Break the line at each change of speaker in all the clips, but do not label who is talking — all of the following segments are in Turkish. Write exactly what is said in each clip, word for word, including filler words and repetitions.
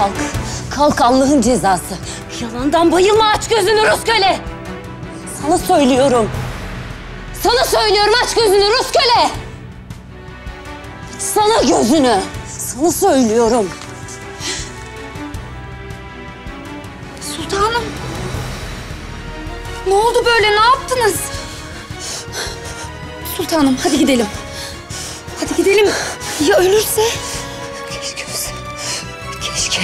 Kalk. Kalk Allah'ın cezası. Yalandan bayılma, aç gözünü Rus köle. Sana söylüyorum. Sana söylüyorum, aç gözünü Rus köle. Sana gözünü. Sana söylüyorum.
Sultanım. Ne oldu böyle, ne yaptınız? Sultanım hadi gidelim. Hadi gidelim. Ya ölürse?
Keşke ölse. Keşke.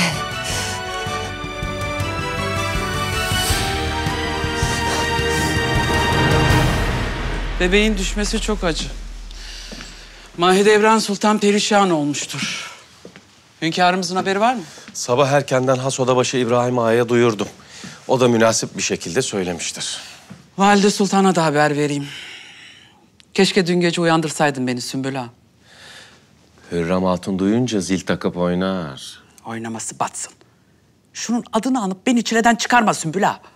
Bebeğin düşmesi çok acı. Mahidevran Sultan perişan olmuştur. Hünkârımızın haberi var mı?
Sabah erkenden has odabaşı İbrahim Ağa'ya duyurdum. O da münasip bir şekilde söylemiştir.
Valide Sultan'a da haber vereyim. Keşke dün gece uyandırsaydın beni Sümbül Ağa.
Hürrem Hatun duyunca zil takıp oynar.
Oynaması batsın. Şunun adını anıp beni çileden çıkarma Sümbül Ağa.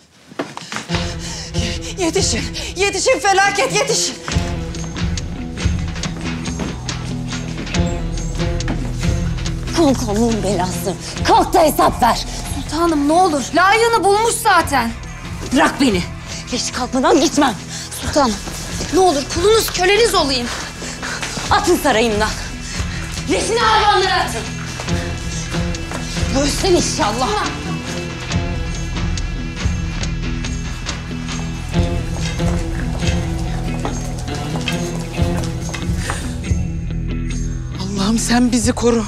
Yetişin. Yetişin, felaket yetişin. Kalk Allah'ın belası. Kalk da hesap ver.
Sultanım ne olur, layığını bulmuş zaten.
Bırak beni. Geç kalkmadan gitmem.
Sultanım ne olur kulunuz, köleniz olayım.
Atın sarayımdan. Leşini hayvanlara atın. Ölsün inşallah.
Allah'ım sen bizi koru.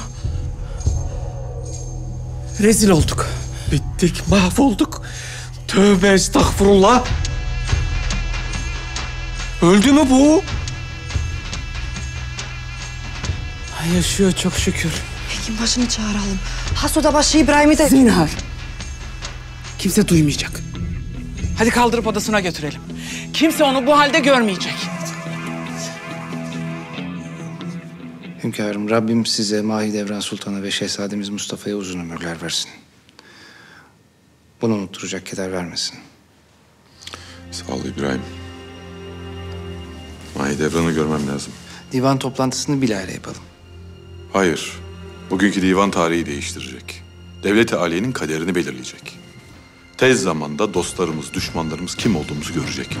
Rezil olduk.
Bittik, mahvolduk. Tövbe estağfurullah. Öldü mü bu?
Ay, yaşıyor çok şükür.
Hekim başını çağıralım. Has odabaşı İbrahim'i de...
Zinhar. Kimse duymayacak. Hadi kaldırıp odasına götürelim. Kimse onu bu halde görmeyecek.
Hünkârım, Rabbim size Mahidevran Sultan'a ve Şehzademiz Mustafa'ya uzun ömürler versin. Bunu unutturacak keder vermesin.
Sağ ol İbrahim. Mahidevran'ı görmem lazım.
Divan toplantısını bilahare yapalım.
Hayır. Bugünkü divan tarihi değiştirecek. Devlet-i Aliye'nin kaderini belirleyecek. Tez zamanda dostlarımız, düşmanlarımız kim olduğumuzu görecek.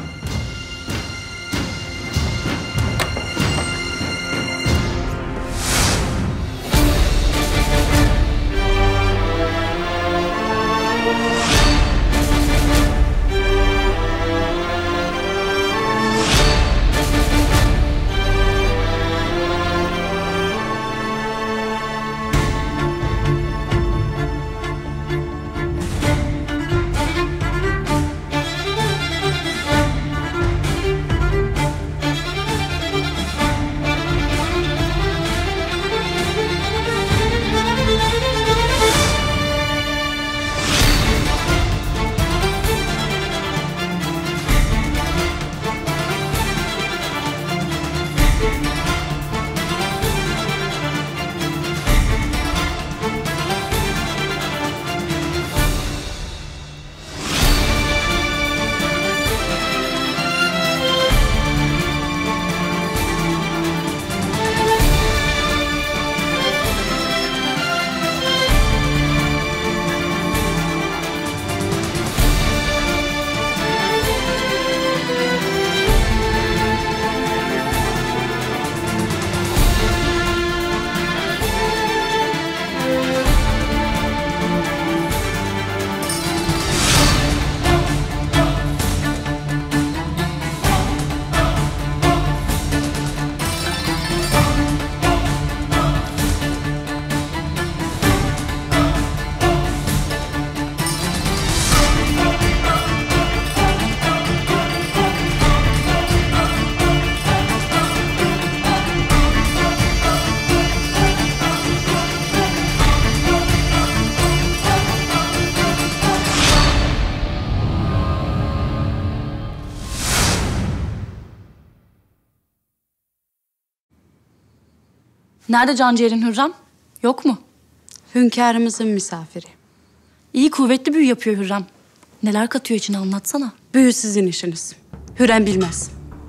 Nerede canciğerin Hürrem? Yok mu?
Hünkârımızın misafiri.
İyi kuvvetli büyü yapıyor Hürrem. Neler katıyor içine anlatsana.
Büyü sizin işiniz. Hürrem bilmez.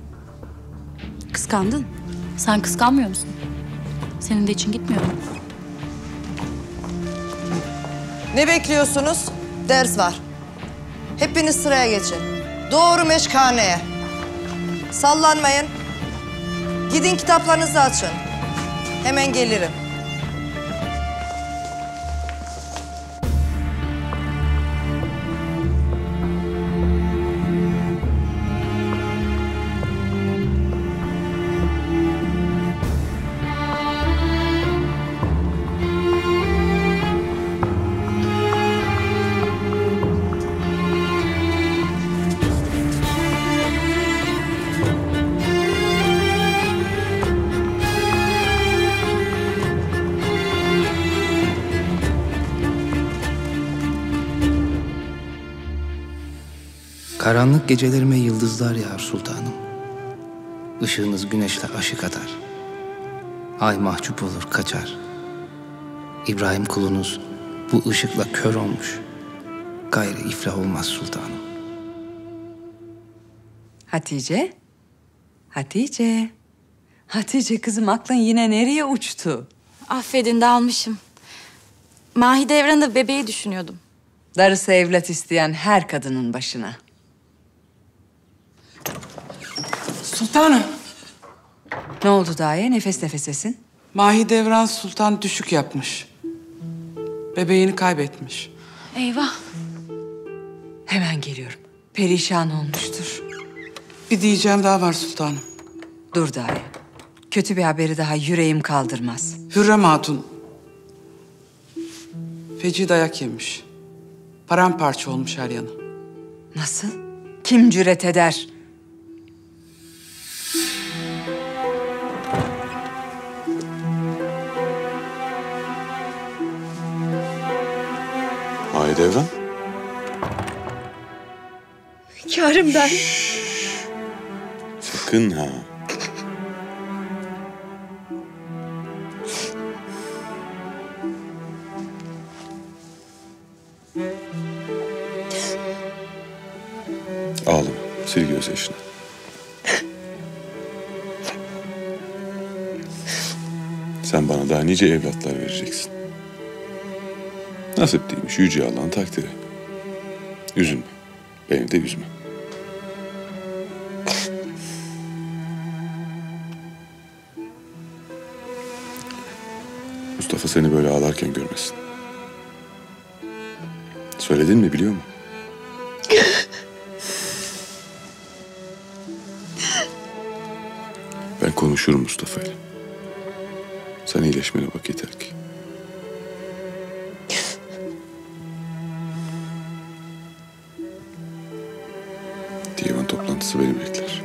Kıskandın.
Sen kıskanmıyor musun? Senin de için gitmiyor mu?
Ne bekliyorsunuz? Ders var. Hepiniz sıraya geçin. Doğru meşkhaneye. Sallanmayın. Gidin kitaplarınızı açın. Hemen gelirim.
Karanlık gecelerime yıldızlar yağar sultanım. Işığınız güneşle aşık atar. Ay mahcup olur kaçar. İbrahim kulunuz bu ışıkla kör olmuş. Gayrı iflah olmaz sultanım.
Hatice? Hatice? Hatice kızım aklın yine nereye uçtu?
Affedin dalmışım. Mahidevran'da bebeği düşünüyordum.
Darısı evlat isteyen her kadının başına.
Sultanım.
Ne oldu daye? Nefes nefesesin.
Mahidevran Sultan düşük yapmış. Bebeğini kaybetmiş.
Eyvah.
Hemen geliyorum. Perişan olmuştur.
Bir diyeceğim daha var sultanım.
Dur daye. Kötü bir haberi daha yüreğim kaldırmaz.
Hürrem Hatun feci dayak yemiş. Paramparça olmuş her yanı.
Nasıl? Kim cüret eder?
Mahidevran.
Hünkârım ben.
Sakın ha. Ağlama. Sil gözyaşını. Sen bana daha nice evlatlar vereceksin. Nasip değilmiş yüce Allah'ın takdiri. Üzülme. Beni de üzme. Mustafa seni böyle ağlarken görmesin. Söyledin mi biliyor mu? Ben konuşurum Mustafa ile. Sen iyileşmene bak yeter ki. Divan toplantısı beni bekler.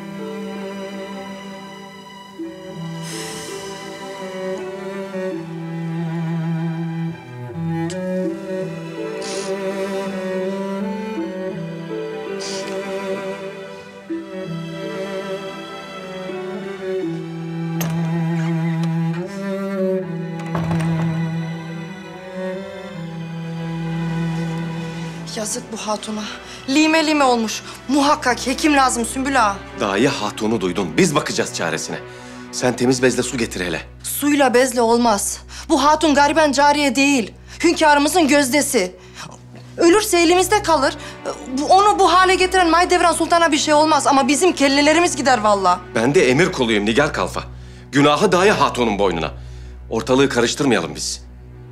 Yazık bu hatuna. Lime lime olmuş. Muhakkak hekim lazım Sümbül Ağa.
Dahi hatunu duydun. Biz bakacağız çaresine. Sen temiz bezle su getir hele.
Suyla bezle olmaz. Bu hatun gariben cariye değil. Hünkârımızın gözdesi. Ölürse elimizde kalır. Bu- Onu bu hale getiren Mahidevran Sultan'a bir şey olmaz. Ama bizim kellelerimiz gider vallahi.
Ben de emir kuluyum Nigar Kalfa. Günahı dahi hatunun boynuna. Ortalığı karıştırmayalım biz.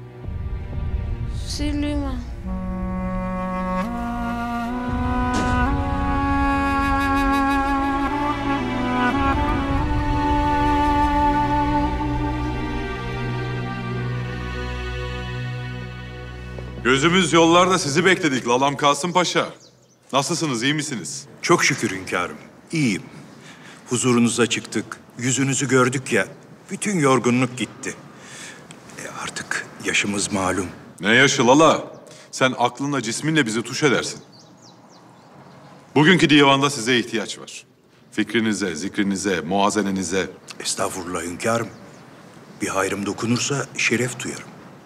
Süleyman.
Gözümüz yollarda sizi bekledik Lalam Kasım Paşa. Nasılsınız, iyi misiniz?
Çok şükür hünkârım, iyiyim. Huzurunuza çıktık, yüzünüzü gördük ya, bütün yorgunluk gitti. E artık yaşımız malum.
Ne yaşı Lala? Sen aklınla cisminle bizi tuş edersin. Bugünkü divanda size ihtiyaç var. Fikrinize, zikrinize, muazenenize.
Estağfurullah hünkârım. Bir hayrım dokunursa şeref duyarım.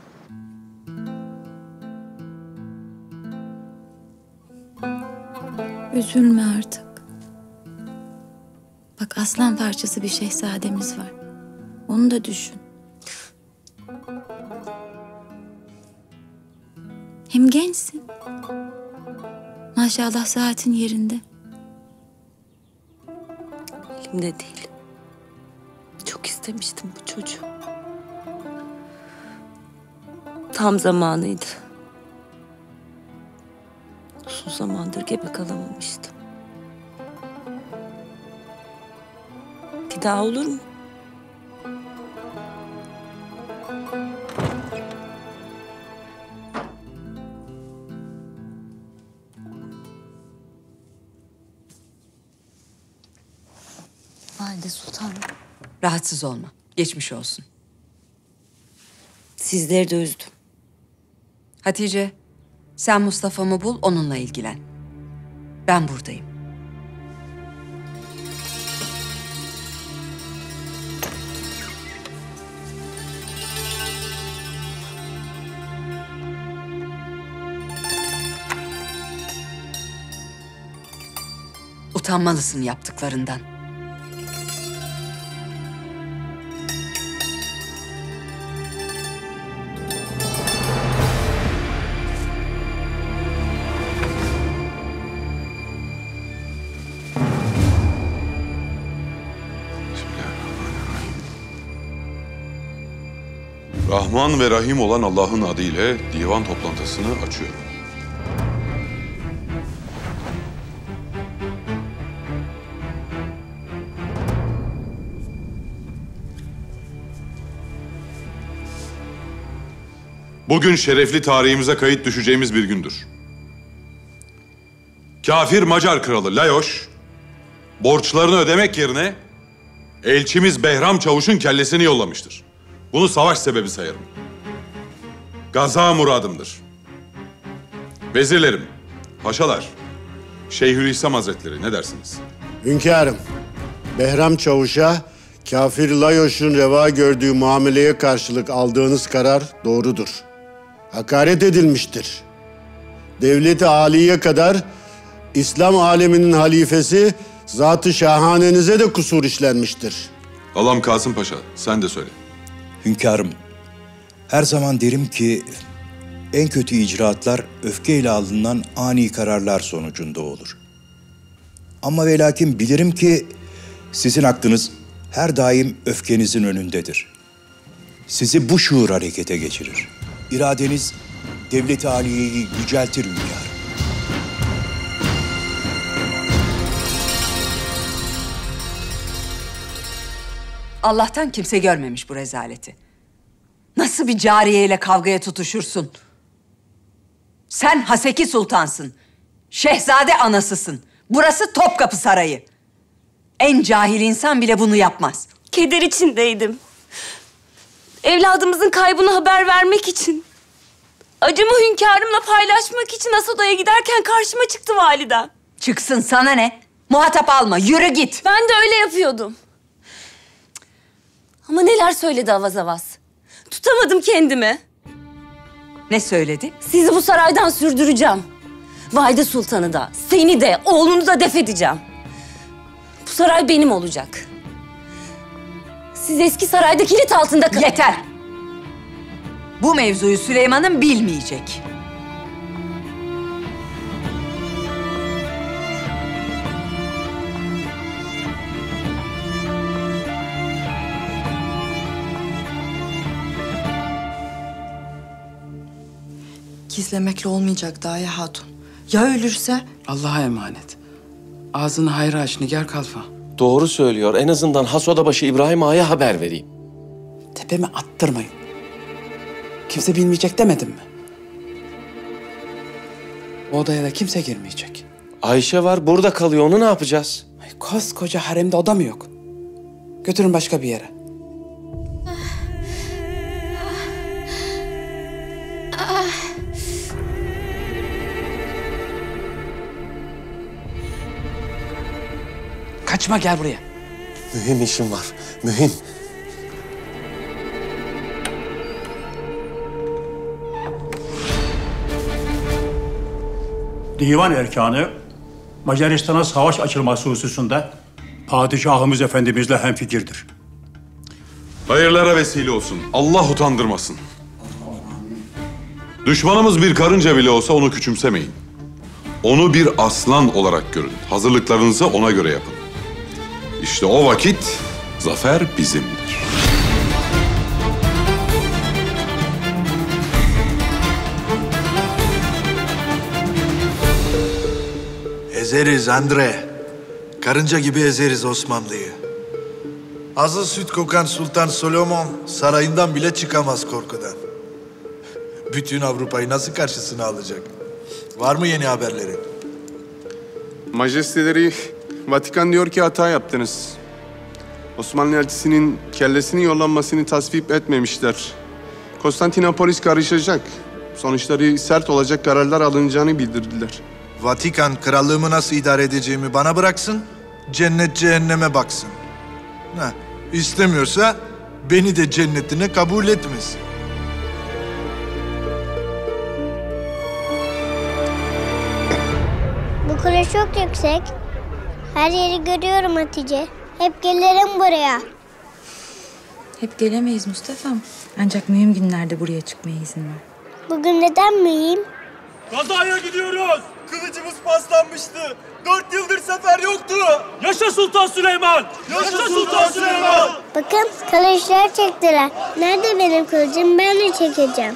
Üzülme artık. Bak aslan parçası bir şehzademiz var. Onu da düşün. Hem gençsin. Maşallah saatin yerinde.
Elimde değil. Çok istemiştim bu çocuğu. Tam zamanıydı. Uzun zamandır gebe kalamamıştım. Bir daha olur mu? Valide Sultanım.
Rahatsız olma. Geçmiş olsun.
Sizleri de üzdüm.
Hatice, sen Mustafa'mı bul, onunla ilgilen. Ben buradayım. Utanmalısın yaptıklarından.
Rahman ve Rahim olan Allah'ın adıyla divan toplantısını açıyorum. Bugün şerefli tarihimize kayıt düşeceğimiz bir gündür. Kafir Macar kralı Lajos, borçlarını ödemek yerine elçimiz Behram Çavuş'un kellesini yollamıştır. Bunu savaş sebebi sayarım. Gaza muradımdır. Vezirlerim, paşalar, Şeyhülislam Hazretleri ne dersiniz?
Hünkârım, Behram Çavuş'a kafir Lajos'un reva gördüğü muameleye karşılık aldığınız karar doğrudur. Hakaret edilmiştir. Devlet-i âliye kadar İslam aleminin halifesi Zat-ı Şahanenize de kusur işlenmiştir.
Allah'ım Kasım Paşa, sen de söyle.
Hünkârım, her zaman derim ki en kötü icraatlar öfkeyle alınan ani kararlar sonucunda olur. Ama ve lakin bilirim ki sizin aklınız her daim öfkenizin önündedir. Sizi bu şuur harekete geçirir. İradeniz devlet-i âliyeyi yüceltir hünkârım.
Allah'tan kimse görmemiş bu rezaleti. Nasıl bir cariyeyle kavgaya tutuşursun? Sen Haseki Sultansın. Şehzade anasısın. Burası Topkapı Sarayı. En cahil insan bile bunu yapmaz.
Keder içindeydim. Evladımızın kaybını haber vermek için. Acımı hünkârımla paylaşmak için Asoda'ya giderken karşıma çıktı validem.
Çıksın, sana ne? Muhatap alma, yürü git.
Ben de öyle yapıyordum. Ama neler söyledi avaz avaz. Tutamadım kendimi.
Ne söyledi?
Sizi bu saraydan sürdüreceğim. Valide Sultan'ı da, seni de, oğlunu da def edeceğim. Bu saray benim olacak. Siz eski sarayda kilit altında kalın.
Yeter! Bu mevzuyu Süleyman'ın bilmeyecek.
Gizlemekle olmayacak Daye Hatun. Ya ölürse?
Allah'a emanet. Ağzını hayra aç Nigar Kalfa.
Doğru söylüyor. En azından has odabaşı İbrahim Ağa'ya haber vereyim.
Tepeme attırmayın. Kimse bilmeyecek demedim mi? O odaya da kimse girmeyecek.
Ayşe var, burada kalıyor. Onu ne yapacağız?
Ay, koskoca haremde oda mı yok? Götürün başka bir yere. Kaçma, gel buraya.
Mühim işim var, mühim.
Divan erkanı Macaristan'a savaş açılması hususunda Padişahımız Efendimizle hemfikirdir.
Hayırlara vesile olsun. Allah utandırmasın. Düşmanımız bir karınca bile olsa onu küçümsemeyin. Onu bir aslan olarak görün. Hazırlıklarınızı ona göre yapın. İşte o vakit zafer bizimdir.
Ezeriz Andre. Karınca gibi ezeriz Osmanlı'yı. Azı süt kokan Sultan Solomon sarayından bile çıkamaz korkudan. Bütün Avrupa'yı nasıl karşısına alacak? Var mı yeni haberleri?
Majesteleri, Vatikan diyor ki hata yaptınız. Osmanlı elçisinin kellesini yollanmasını tasvip etmemişler. Konstantinopolis karışacak. Sonuçları sert olacak kararlar alınacağını bildirdiler.
Vatikan krallığımı nasıl idare edeceğimi bana bıraksın, cennet cehenneme baksın. Ha, istemiyorsa beni de cennetine kabul etmesin.
Bu kule çok yüksek. Her yeri görüyorum Hatice. Hep gelirim buraya.
Hep gelemeyiz Mustafa'm. Ancak mühim günlerde buraya çıkmaya izin ver.
Bugün neden mühim?
Kazaya gidiyoruz. Kılıcımız paslanmıştı. Dört yıldır sefer yoktu. Yaşa Sultan Süleyman! Yaşa Sultan Süleyman!
Bakın kılıçlar çektiler. Nerede benim kılıcım? Ben de çekeceğim.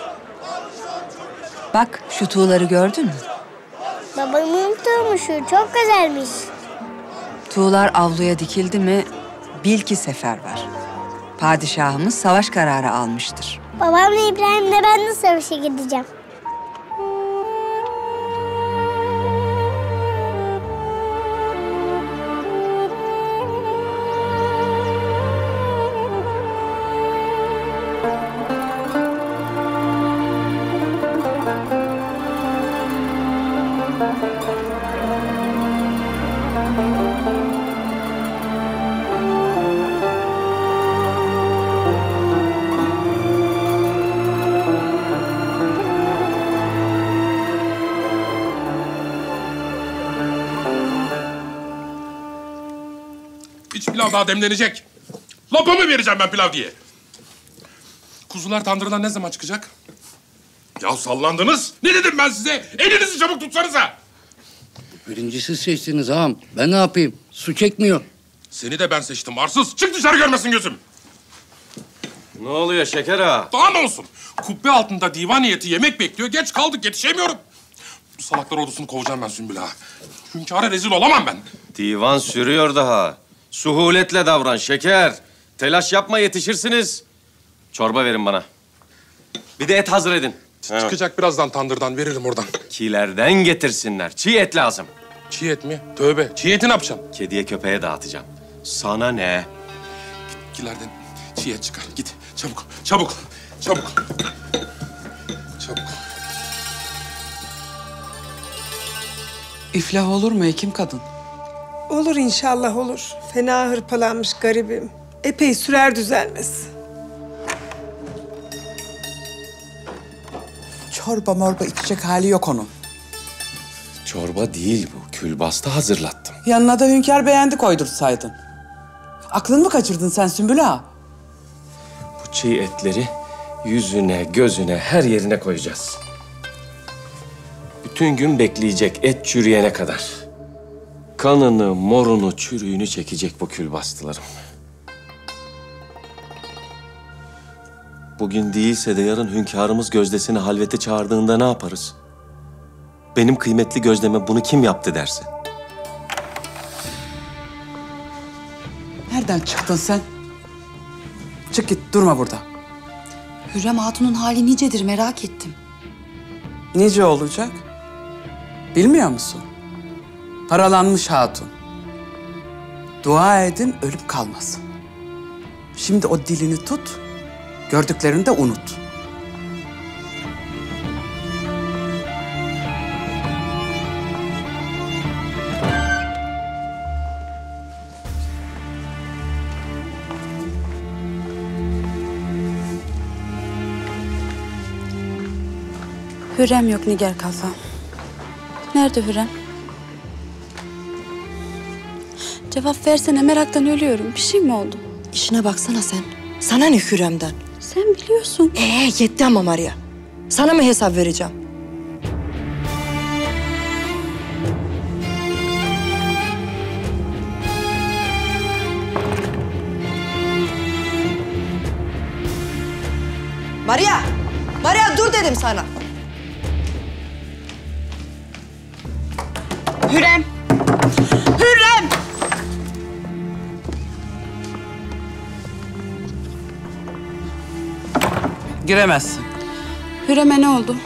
Bak şu tuğları gördün mü?
Babamın tuğmuşu çok güzelmiş.
Tuğlar avluya dikildi mi bil ki sefer var. Padişahımız savaş kararı almıştır.
Babamla İbrahim'le ben de savaşa gideceğim.
İç pilav daha demlenecek. Lopa mı vereceğim ben pilav diye? Kuzular tandırdan ne zaman çıkacak? Ya sallandınız. Ne dedim ben size? Elinizi çabuk tutsanıza.
Birincisi seçtiniz ağam. Ben ne yapayım? Su çekmiyor.
Seni de ben seçtim arsız. Çık dışarı görmesin gözüm.
Ne oluyor Şeker ağa?
Daha ne olsun? Kubbe altında divan heyeti yemek bekliyor. Geç kaldık yetişemiyorum. Bu salaklar ordusunu kovacağım ben Sümbül ağa. Hünkâra rezil olamam ben.
Divan sürüyor daha. Suhuletle davran Şeker. Telaş yapma yetişirsiniz. Çorba verin bana. Bir de et hazır edin.
Çıkacak birazdan tandırdan veririm oradan.
Kilerden getirsinler. Çiğ et lazım.
Çiğ et mi? Tövbe. Çiğ eti ne yapacağım?
Kediye köpeğe dağıtacağım. Sana ne?
Kilerden çiğ et çıkar. Git çabuk. Çabuk. Çabuk. Çabuk.
İflah olur mu hekim kadın?
Olur inşallah olur. Fena hırpalanmış garibim. Epey sürer düzelmesi.
Çorba morba içecek hali yok onun.
Çorba değil bu. Külbastı hazırlattım.
Yanına da hünkâr beğendi koydursaydın. Aklını mı kaçırdın sen Sümbül ağa?
Bu çiğ etleri yüzüne, gözüne, her yerine koyacağız. Bütün gün bekleyecek et çürüyene kadar. Kanını, morunu, çürüğünü çekecek bu külbastılarım. Bugün değilse de yarın hünkârımız gözdesini halvete çağırdığında ne yaparız? Benim kıymetli gözdeme bunu kim yaptı derse?
Nereden çıktın sen? Çık git, durma burada.
Hürrem Hatun'un hali nicedir merak ettim.
Nice olacak? Bilmiyor musun? Paralanmış hatun. Dua edin ölüp kalmasın. Şimdi o dilini tut, gördüklerini de unut.
Hürrem yok Nigar Kalfa. Nerede Hürrem? Cevap versene, meraktan ölüyorum. Bir şey mi oldu?
İşine baksana sen. Sana ne Hürrem'den?
Sen biliyorsun.
Ee yetti ama Maria. Sana mı hesap vereceğim? Maria! Maria dur dedim sana.
Hürrem! Hürrem!
Giremezsin.
Hürrem'e ne oldu?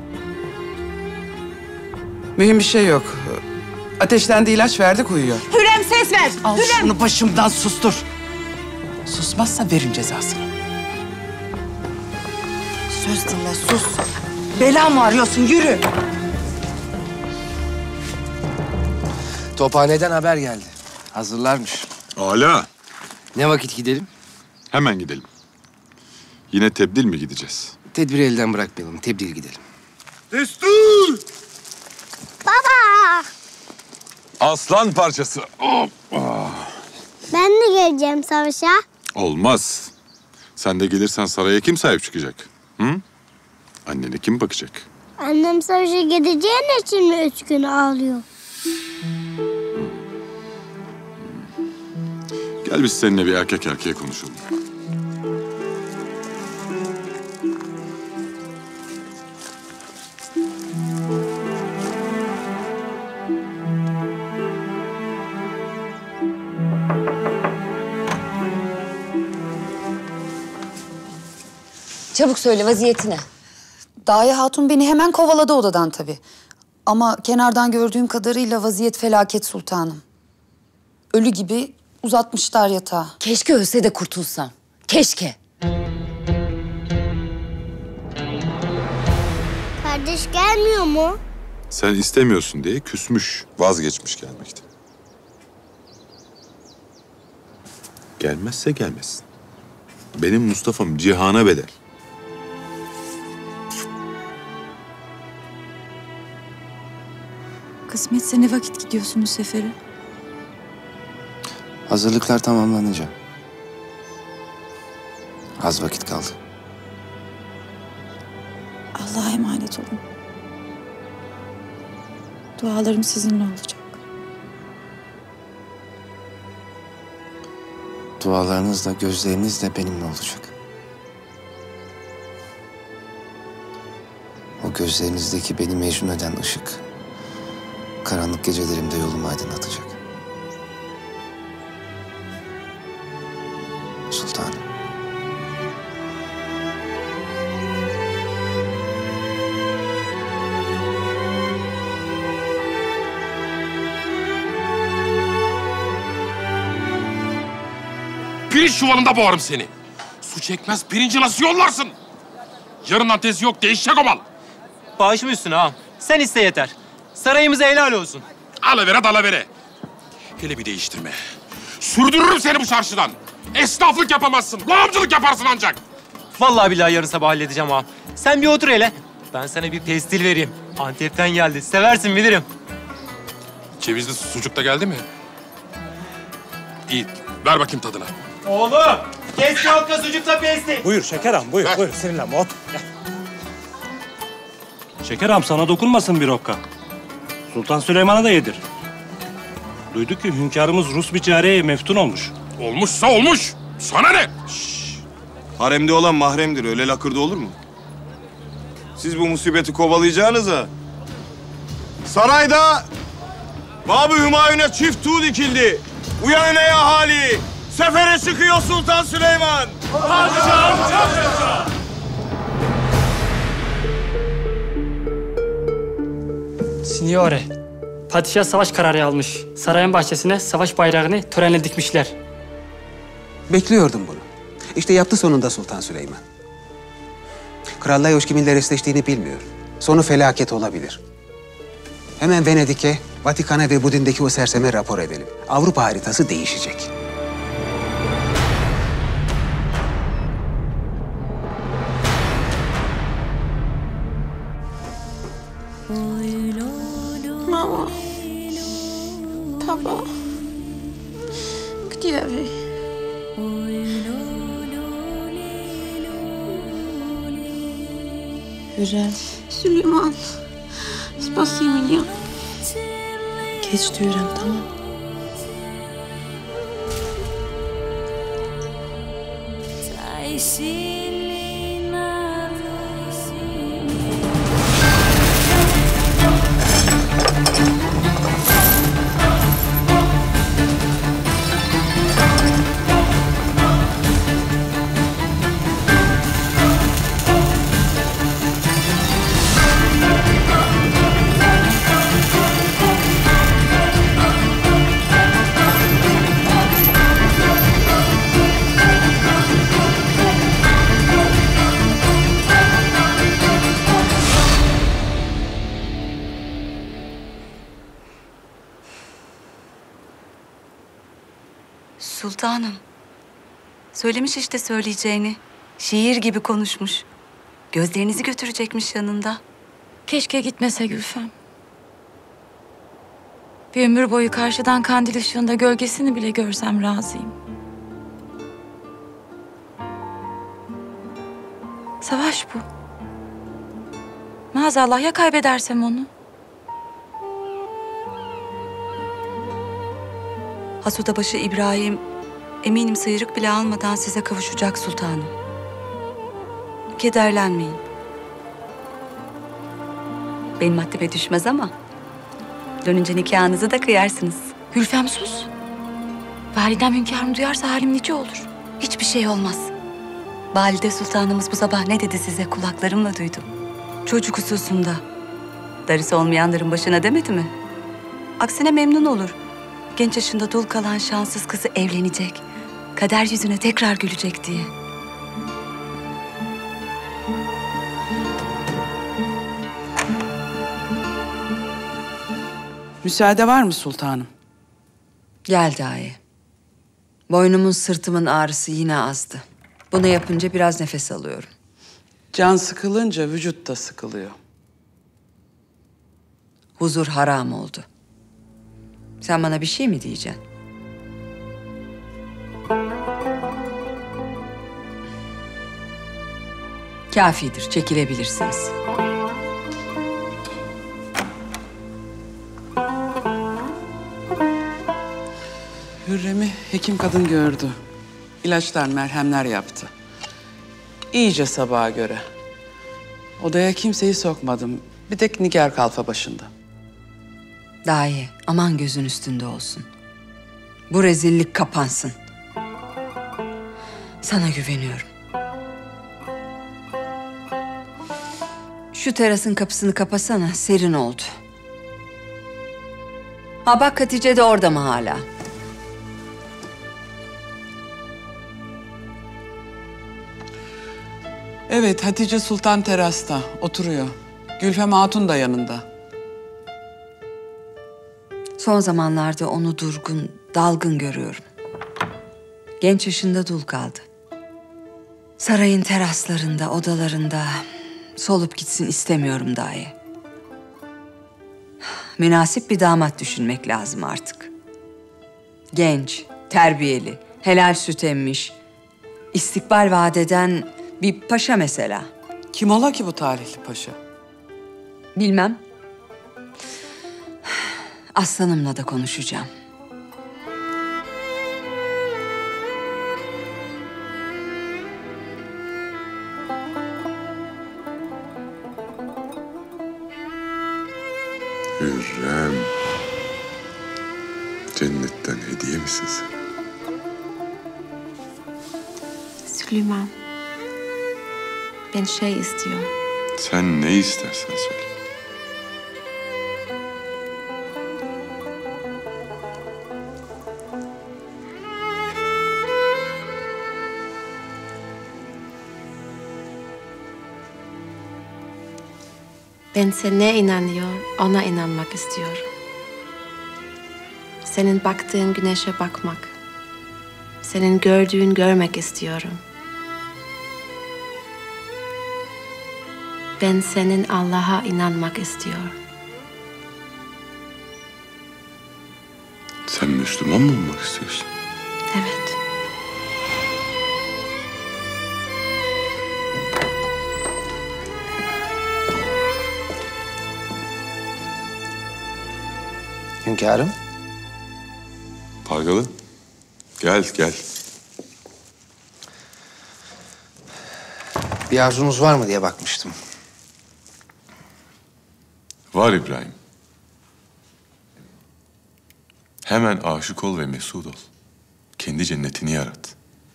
Mühim bir şey yok. Ateşlendi, ilaç verdik, uyuyor.
Hürrem ses ver!
Al
Hürrem!
şunu başımdan, sustur. Susmazsa verin cezasını.
Söz dinle, sus. Bela mı arıyorsun? Yürü.
Tophaneden haber geldi. Hazırlarmış.
Hala.
Ne vakit gidelim?
Hemen gidelim. Yine tebdil mi gideceğiz?
Tedbiri elden bırakmayalım. Tebdil gidelim.
Destur!
Baba!
Aslan parçası. Hoppa.
Ben de geleceğim savaşa.
Olmaz. Sen de gelirsen saraya kim sahip çıkacak? Hı? Annene kim bakacak?
Annem savaşa gideceğin için mi üç gün ağlıyor?
Gel biz seninle bir erkek erkeğe konuşalım.
Çabuk söyle vaziyetine.
Daye Hatun beni hemen kovaladı odadan tabii. Ama kenardan gördüğüm kadarıyla vaziyet felaket sultanım. Ölü gibi uzatmışlar yatağı.
Keşke ölse de kurtulsam. Keşke.
Kardeş gelmiyor mu?
Sen istemiyorsun diye küsmüş, vazgeçmiş gelmekte. Gelmezse gelmesin. Benim Mustafa'm cihana bedel.
Kısmetse ne vakit gidiyorsunuz sefere?
Hazırlıklar tamamlanınca. Az vakit kaldı.
Allah'a emanet olun. Dualarım sizinle olacak.
Dualarınız da gözleriniz de benimle olacak. O gözlerinizdeki beni mecnun eden ışık, karanlık gecelerimde yolumu aydınlatacak. Sultanım.
Pirinç çuvalında boğarım seni. Su çekmez pirinci nasıl yollarsın? Yarından tezi yok, değişecek o mal.
Başım üstüne ağam. Sen iste yeter. Sarayımıza helal olsun.
Alavere dalavere. Hele bir değiştirme. Sürdürürüm seni bu çarşıdan. Esnaflık yapamazsın, lağımcılık yaparsın ancak.
Vallahi billahi yarın sabah halledeceğim ağam. Sen bir otur hele. Ben sana bir pestil vereyim. Antep'ten geldi. Seversin bilirim.
Cevizli sucuk da geldi mi? İyi, ver bakayım tadına.
Oğlum, kes yalka sucukla pestil.
Buyur şeker ağam, buyur, buyur. Sinirlenme, otur. Gel. Şeker ağam, sana dokunmasın bir okka. Sultan Süleyman'a da yedir. Duyduk ki hünkârımız Rus bir cariyeye meftun olmuş.
Olmuşsa olmuş. Sana ne?
Haremde olan mahremdir. Öyle lakırdı olur mu? Siz bu musibeti kovalayacağınıza... Sarayda... Bab-ı Hümayun'a çift tuğ dikildi. Uyanın ey ahali! Sefere çıkıyor Sultan Süleyman!
Padişahım çok yaşa!
Signore, padişah savaş kararı almış. Sarayın bahçesine savaş bayrağını törenle dikmişler.
Bekliyordum bunu. İşte yaptı sonunda Sultan Süleyman. Kral Lajos kiminle resleştiğini bilmiyor. Sonu felaket olabilir. Hemen Venedik'e, Vatikan'a ve Budin'deki o serseme rapor edelim. Avrupa haritası değişecek.
Mama. Papa. Gdzie wy? Hürrem. Süleyman. Spasi меня.
Geçti Hürrem, tamam.
Sultanım. Söylemiş işte söyleyeceğini. Şiir gibi konuşmuş. Gözlerinizi götürecekmiş yanında.
Keşke gitmese Gülfem. Bir ömür boyu karşıdan kandil ışığında gölgesini bile görsem razıyım. Savaş bu. Maazallah ya kaybedersem onu?
Hasudabaşı İbrahim eminim sıyrık bile almadan size kavuşacak sultanım. Kederlenmeyin. Benim haddime düşmez ama dönünce nikahınızı da kıyarsınız.
Gülfem sus. Validem hünkârım duyarsa halim nice olur.
Hiçbir şey olmaz. Valide sultanımız bu sabah ne dedi size kulaklarımla duydum. Çocuk hususunda. Darısı olmayanların başına demedi mi? Aksine memnun olur. Genç yaşında dul kalan şanssız kızı evlenecek. Kader yüzüne tekrar gülecek diye.
Müsaade var mı sultanım?
Gel dahi. Boynumun sırtımın ağrısı yine azdı. Bunu yapınca biraz nefes alıyorum.
Can sıkılınca vücut da sıkılıyor.
Huzur haram oldu. Sen bana bir şey mi diyeceksin? Kafidir, çekilebilirsiniz.
Hürrem'i hekim kadın gördü. İlaçlar, merhemler yaptı. İyice sabaha göre. Odaya kimseyi sokmadım. Bir tek Nigar kalfa başında.
Daha iyi. Aman gözün üstünde olsun. Bu rezillik kapansın. Sana güveniyorum. Şu terasın kapısını kapasana. Serin oldu. Ha bak Hatice de orada mı hala?
Evet, Hatice Sultan terasta oturuyor. Gülfem Hatun da yanında.
Son zamanlarda onu durgun, dalgın görüyorum. Genç yaşında dul kaldı. Sarayın teraslarında, odalarında solup gitsin istemiyorum dahi. Münasip bir damat düşünmek lazım artık. Genç, terbiyeli, helal süt emmiş, istikbal vaat eden bir paşa mesela.
Kim ola ki bu talihli paşa?
Bilmem. Aslanımla da konuşacağım.
Hürrem. Cennetten hediye misin sen?
Süleyman. Ben şey istiyorum.
Sen ne istersen söyle.
Ben sana inanıyor, ona inanmak istiyorum. Senin baktığın güneşe bakmak. Senin gördüğün görmek istiyorum. Ben senin Allah'a inanmak istiyorum.
Sen Müslüman mı olmak istiyorsun?
Evet.
Hünkârım.
Pargalı, gel gel.
Bir arzunuz var mı diye bakmıştım.
Var İbrahim. Hemen aşık ol ve mesut ol. Kendi cennetini yarat.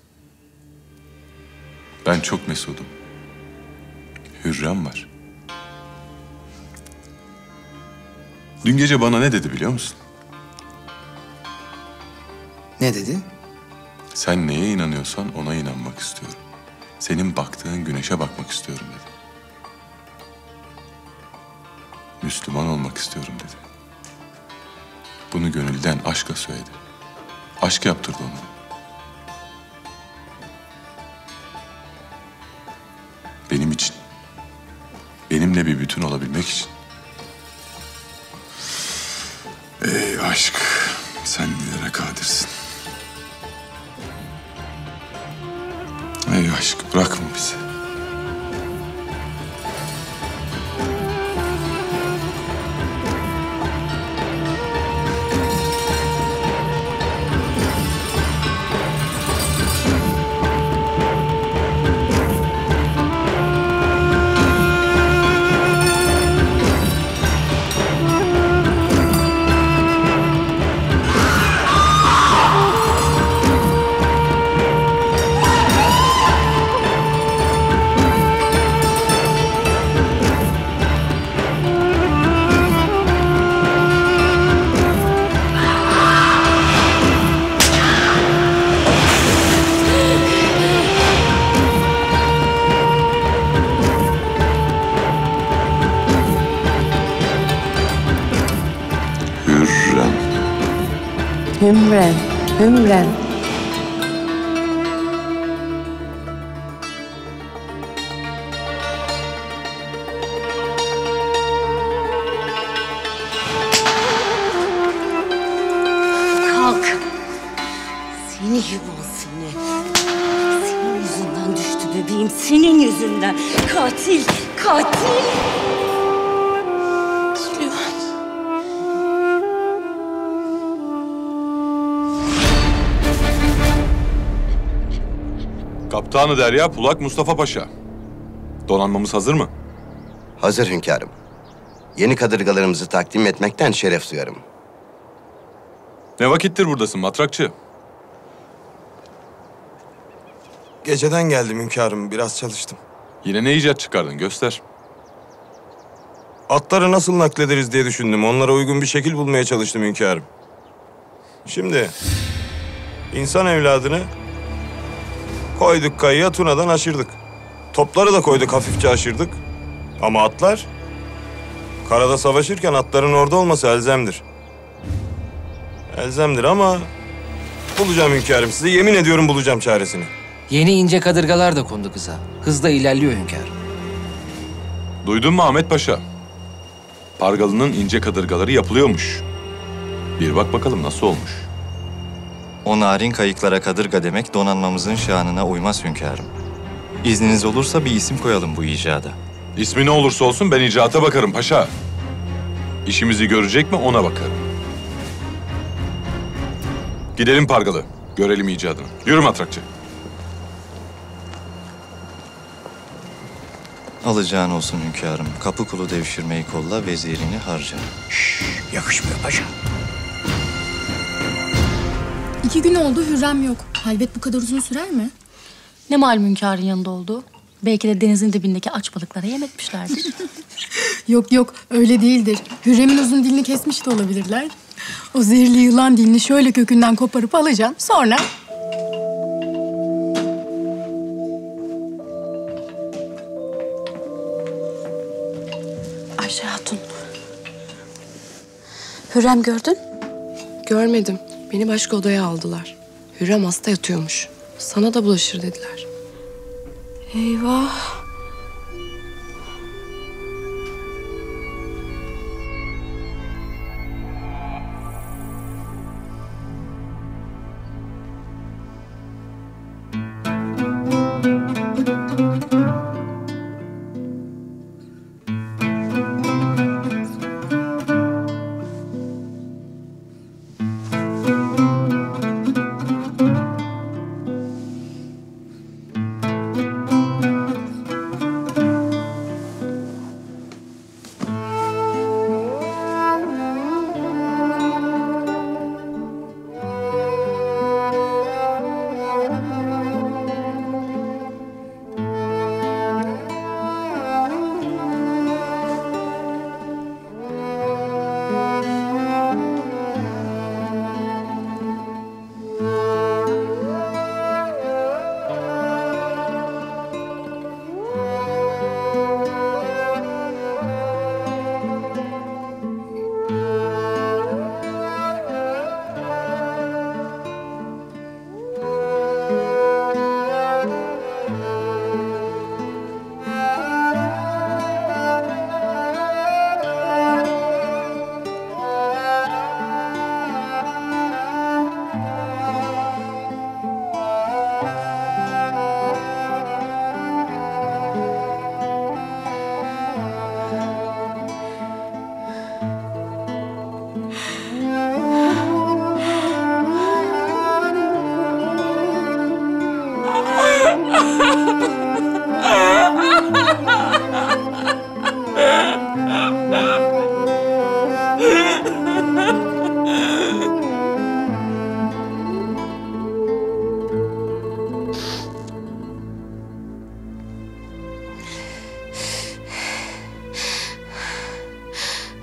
Ben çok mesudum. Hürrem var. Dün gece bana ne dedi biliyor musun?
Ne dedi?
Sen neye inanıyorsan ona inanmak istiyorum. Senin baktığın güneşe bakmak istiyorum dedi. Müslüman olmak istiyorum dedi. Bunu gönülden aşkla söyledi. Aşk yaptırdı onu. Benim için. Benimle bir bütün olabilmek için. Ey aşk, sen nelere kadirsin. Ey aşk, bırakma bizi.
Hümrem, Hümrem.
Kalk. Seni yılan seni. Senin yüzünden düştü bebeğim. Senin yüzünden. Katil, katil. Süleyman.
Kaptanı Derya Pulak Mustafa Paşa. Donanmamız hazır mı?
Hazır hünkârım. Yeni kadırgalarımızı takdim etmekten şeref duyarım.
Ne vakittir buradasın matrakçı?
Geceden geldim hünkârım, biraz çalıştım.
Yine ne icat çıkardın göster.
Atları nasıl naklederiz diye düşündüm. Onlara uygun bir şekil bulmaya çalıştım hünkârım. Şimdi insan evladını koyduk kayıya, Tuna'dan aşırdık. Topları da koyduk, hafifçe aşırdık. Ama atlar, karada savaşırken atların orada olması elzemdir. Elzemdir ama bulacağım hünkârım. Size yemin ediyorum bulacağım çaresini.
Yeni ince kadırgalar da kondu kıza. Hızla ilerliyor hünkârım.
Duydun mu Ahmet Paşa? Pargalı'nın ince kadırgaları yapılıyormuş. Bir bak bakalım nasıl olmuş.
O narin kayıklara kadırga demek donanmamızın şanına uymaz hünkârım. İzniniz olursa bir isim koyalım bu icada.
İsmi ne olursa olsun ben icraata bakarım paşa. İşimizi görecek mi ona bakarım. Gidelim Pargalı, görelim icadını. Yürü matrakçı.
Alacağın olsun hünkârım. Kapı kulu devşirmeyi kolla, vezirini harca.
Şşş, yakışmıyor paşa.
İki gün oldu, Hürrem yok. Halvet bu kadar uzun sürer mi?
Ne malum hünkârın yanında olduğu. Belki de denizin dibindeki aç balıklara yem etmişlerdir.
Yok yok, öyle değildir. Hürrem'in uzun dilini kesmiş de olabilirler. O zehirli yılan dilini şöyle kökünden koparıp alacağım. Sonra...
Ayşe Hatun.
Hürrem gördün?
Görmedim. Beni başka odaya aldılar. Hürrem hasta yatıyormuş. Sana da bulaşır dediler.
Eyvah.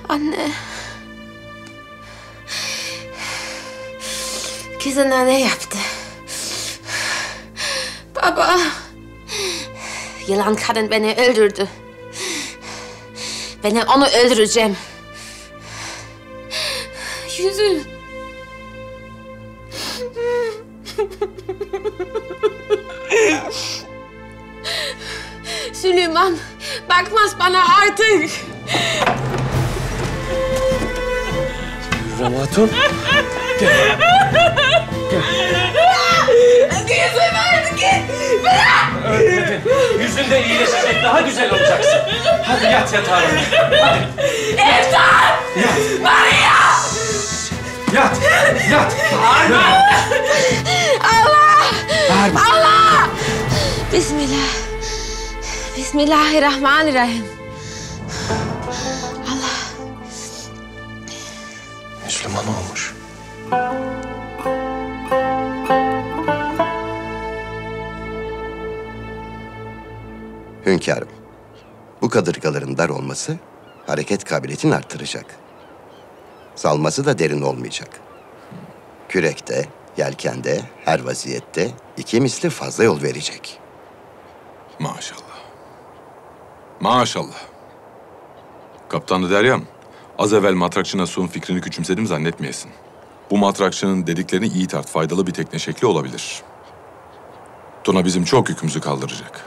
Anne. Kızına ne yaptı? Baba. Yılan kadın beni öldürdü. Ben onu öldüreceğim. Yüzü. Süleyman bakmaz bana artık.
Hürrem Hatun. Gel.
Yüzü verdi git. Bırak.
Ölmedin. Yüzün de iyileşecek. Daha güzel olacaksın. Hadi yat yatağına. Hadi.
İmdat!
Yat.
Maria!
Yat. Yat.
Bağırma. Allah!
Bağırma.
Allah! Bismillah. Bismillahirrahmanirrahim. Allah.
Müslüman olmuş.
Hünkârım, bu kadırgaların dar olması hareket kabiliyetini arttıracak. Salması da derin olmayacak. Kürekte, yelkende, her vaziyette iki misli fazla yol verecek.
Maşallah. Maşallah. Kaptanı Deryam, az evvel matrakçı Nasuh'un fikrini küçümsedim zannetmeyesin. Bu matrakçının dediklerini iyi tart, faydalı bir tekne şekli olabilir. Tuna bizim çok yükümüzü kaldıracak.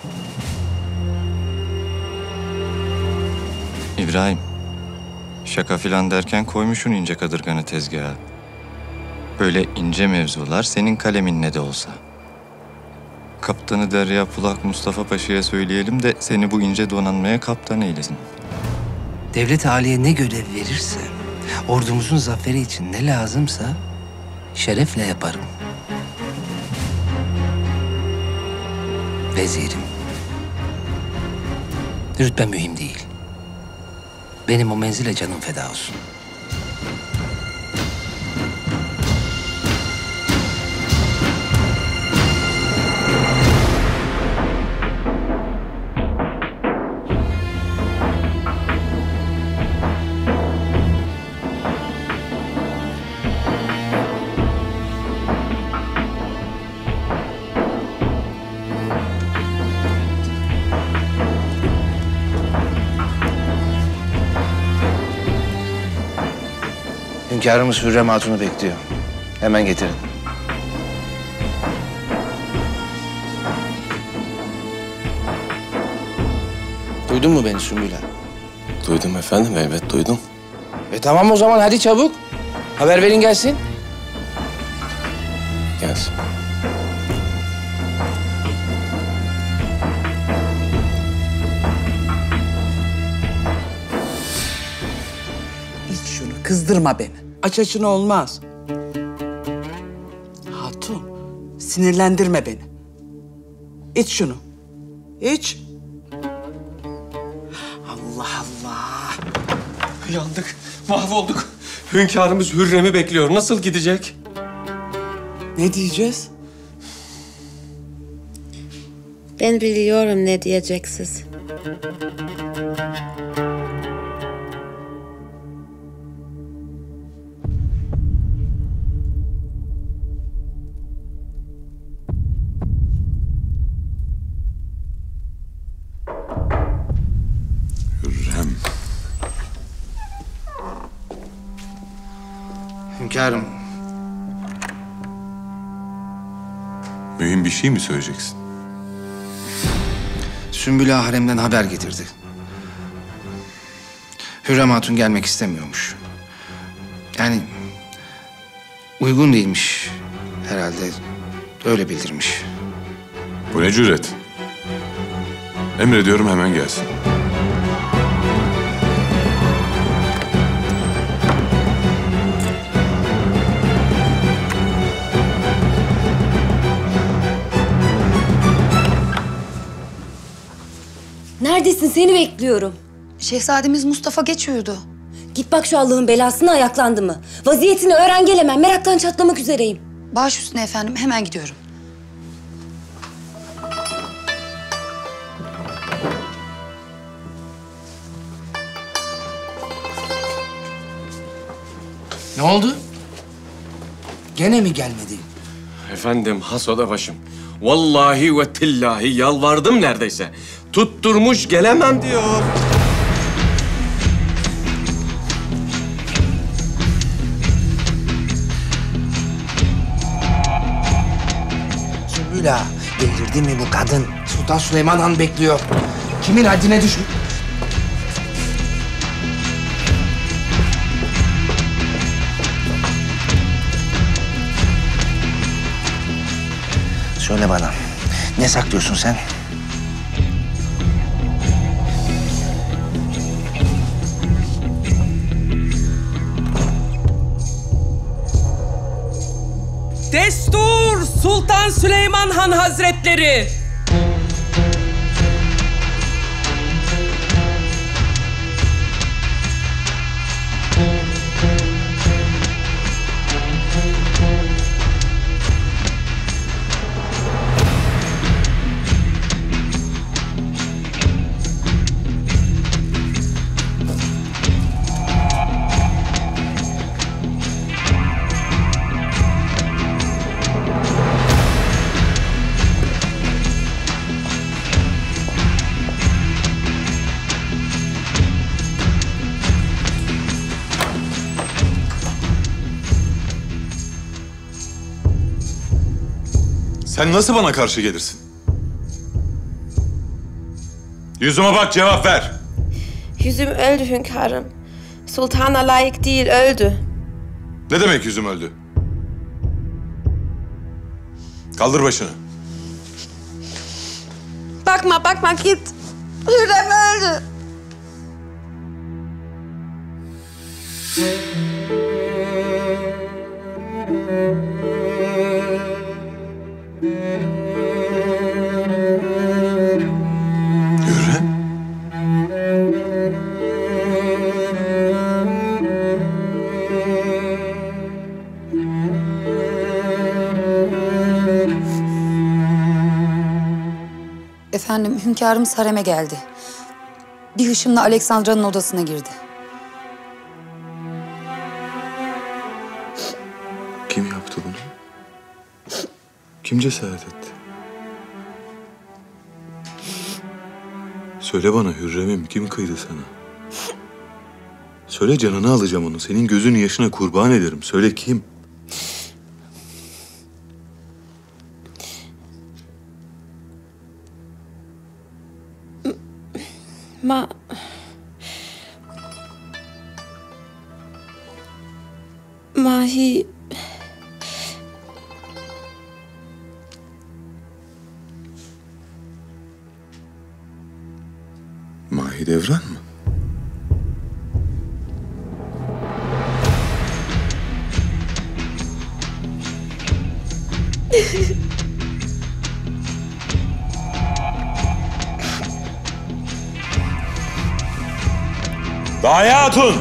İbrahim, şaka filan derken koymuşsun ince kadırganı tezgaha. Böyle ince mevzular senin kaleminle de olsa. Kaptanı Derya Pulak Mustafa Paşa'ya söyleyelim de seni bu ince donanmaya kaptan eylesin.
Devlet Aliye ne görev verirse, ordumuzun zaferi için ne lazımsa şerefle yaparım. Vezirim, rütbe mühim değil. Benim o menzile canım feda olsun. Hünkârımız Hürrem Hatun'u bekliyor. Hemen getirin. Duydun mu beni Sümbül Ağa?
Duydum efendim, elbet duydum.
E tamam o zaman hadi çabuk. Haber verin gelsin.
Gelsin.
İç şunu, kızdırma beni. Aç açına olmaz. Hatun, sinirlendirme beni. İç şunu. İç. Allah Allah.
Yandık, mahvolduk. Hünkârımız Hürrem'i bekliyor. Nasıl gidecek?
Ne diyeceğiz?
Ben biliyorum ne diyeceksiniz.
Hürrem.
Hünkârım.
Mühim bir şey mi söyleyeceksin?
Sümbül Ağa haremden haber getirdi. Hürrem Hatun gelmek istemiyormuş. Yani uygun değilmiş herhalde. Öyle bildirmiş.
Bu ne cüret? Emrediyorum hemen gelsin.
Neredesin? Seni bekliyorum.
Şehzademiz Mustafa geç uyudu.
Git bak şu Allah'ın belasına ayaklandı mı? Vaziyetini öğren gel hemen. Meraktan çatlamak üzereyim.
Baş üstüne efendim, hemen gidiyorum.
Ne oldu? Gene mi gelmedi?
Efendim hasoda başım. Vallahi ve tillahi yalvardım neredeyse. Tutturmuş gelemem diyor.
Sümbül ağa, delirdi mi bu kadın? Sultan Süleyman Han bekliyor. Kimin haddine düşmüş? Söyle bana, ne saklıyorsun sen?
Destur Sultan Süleyman Han Hazretleri!
Sen nasıl bana karşı gelirsin? Yüzüme bak, cevap ver.
Yüzüm öldü hünkârım. Sultana layık değil, öldü.
Ne demek yüzüm öldü? Kaldır başını.
Bakma, bakma, git. Hürrem öldü.
Efendim, hünkârımız hareme geldi. Bir hışımla Aleksandra'nın odasına girdi.
Kim yaptı bunu? Kim cesaret etti? Söyle bana Hürrem'im, kim kıydı sana? Söyle, canını alacağım onu. Senin gözün yaşına kurban ederim. Söyle kim?
Ma... Mahi...
Mahidevran mı?
Daye Hatun!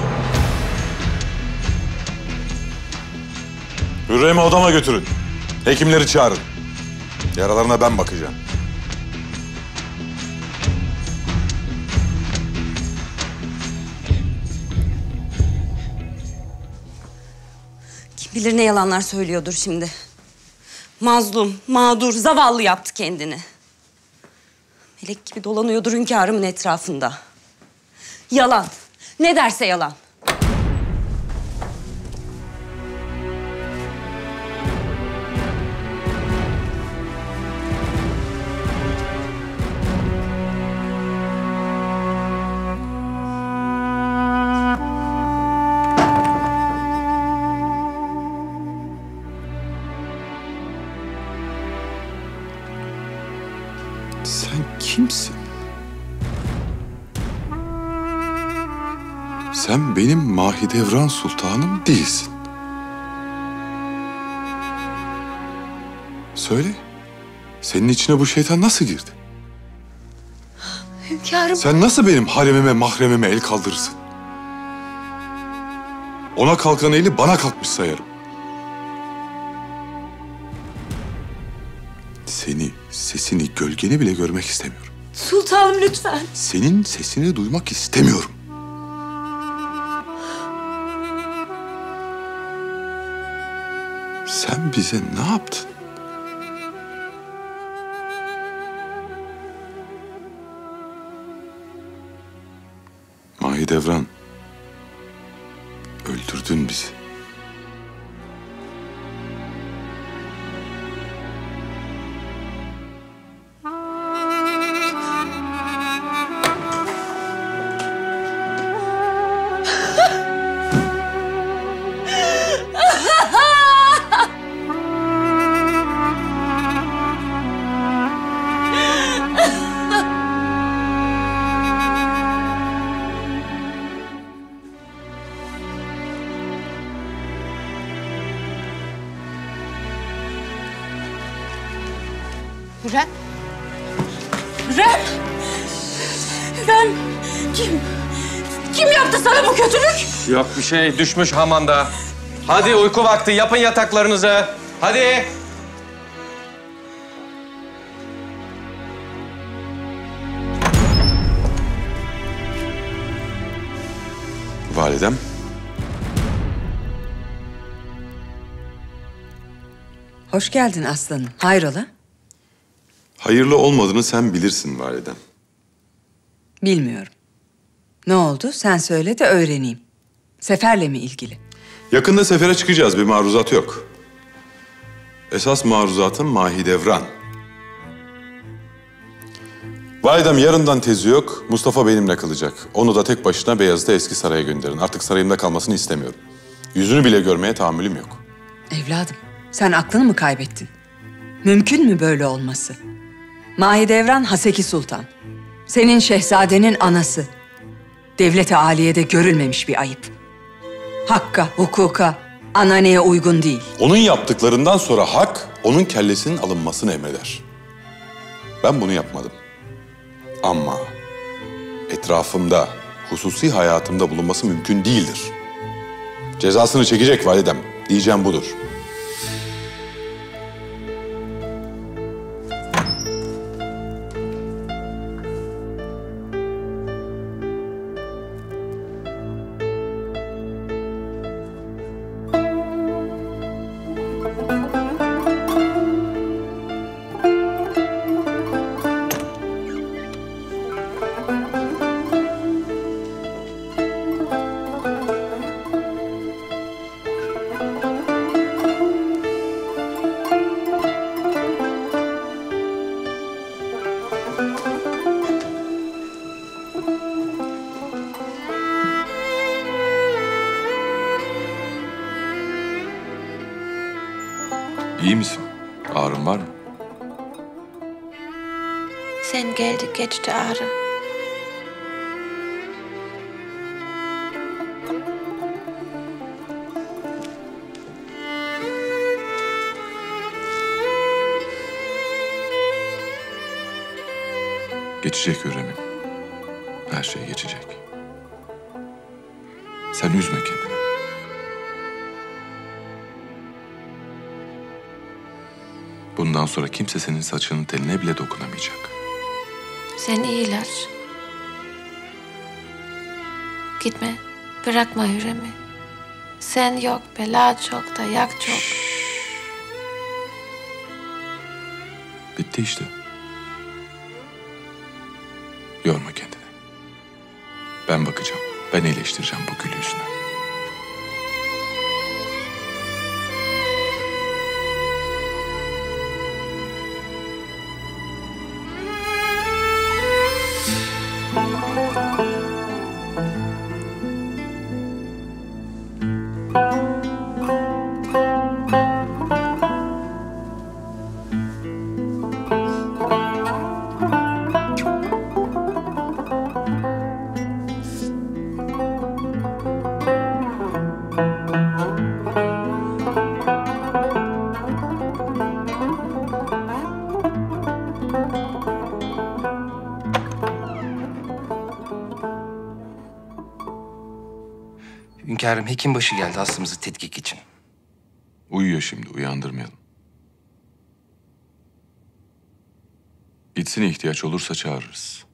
Hürrem'i odama götürün. Hekimleri çağırın. Yaralarına ben bakacağım.
Kim bilir ne yalanlar söylüyordur şimdi. Mazlum, mağdur, zavallı yaptı kendini. Melek gibi dolanıyordur hünkârımın etrafında. Yalan. Ne derse yalan.
Sen kimsin? Sen benim Mahidevran Sultanım değilsin. Söyle, senin içine bu şeytan nasıl girdi?
Hünkârım...
Sen nasıl benim haremime, mahremime el kaldırırsın? Ona kalkan eli bana kalkmış sayarım. Seni, sesini, gölgeni bile görmek istemiyorum.
Sultanım lütfen.
Senin sesini duymak istemiyorum.
Sen bize ne yaptın? Mahidevran, öldürdün bizi.
Hürrem.
Hürrem! Hürrem! Kim? Kim yaptı sana bu kötülük?
Yok bir şey, düşmüş hamanda. Hadi uyku vakti, yapın yataklarınızı. Hadi.
Validem.
Hoş geldin aslanım. Hayrola?
Hayırlı olmadığını sen bilirsin validem.
Bilmiyorum. Ne oldu? Sen söyle de öğreneyim. Seferle mi ilgili?
Yakında sefere çıkacağız. Bir maruzat yok. Esas maruzatın Mahidevran. Validem yarından tezi yok. Mustafa benimle kalacak. Onu da tek başına Beyazıt'a eski saraya gönderin. Artık sarayımda kalmasını istemiyorum. Yüzünü bile görmeye tahammülüm yok.
Evladım, sen aklını mı kaybettin? Mümkün mü böyle olması? Mahidevran Haseki Sultan. Senin şehzadenin anası. Devlet-i aliyede görülmemiş bir ayıp. Hakka, hukuka, ananeye uygun değil.
Onun yaptıklarından sonra hak, onun kellesinin alınmasını emreder. Ben bunu yapmadım. Ama etrafımda, hususi hayatımda bulunması mümkün değildir. Cezasını çekecek validem. Diyeceğim budur.
İyi misin? Ağrın var mı?
Sen geldi geçti ağrı.
Geçecek Hürrem'im. Her şey geçecek. Sen üzme kendini. Bundan sonra kimse senin saçının teline bile dokunamayacak.
Sen iyiler. Gitme, bırakma Hürrem'i. Sen yok, bela çok, dayak çok.
Bitti işte. Yorma kendini. Ben bakacağım. Ben iyileştireceğim bu gül yüzünü.
Hünkârım, hekimbaşı geldi hastamızı tetkik için.
Uyuyor şimdi, uyandırmayalım. Gitsin, ihtiyaç olursa çağırırız.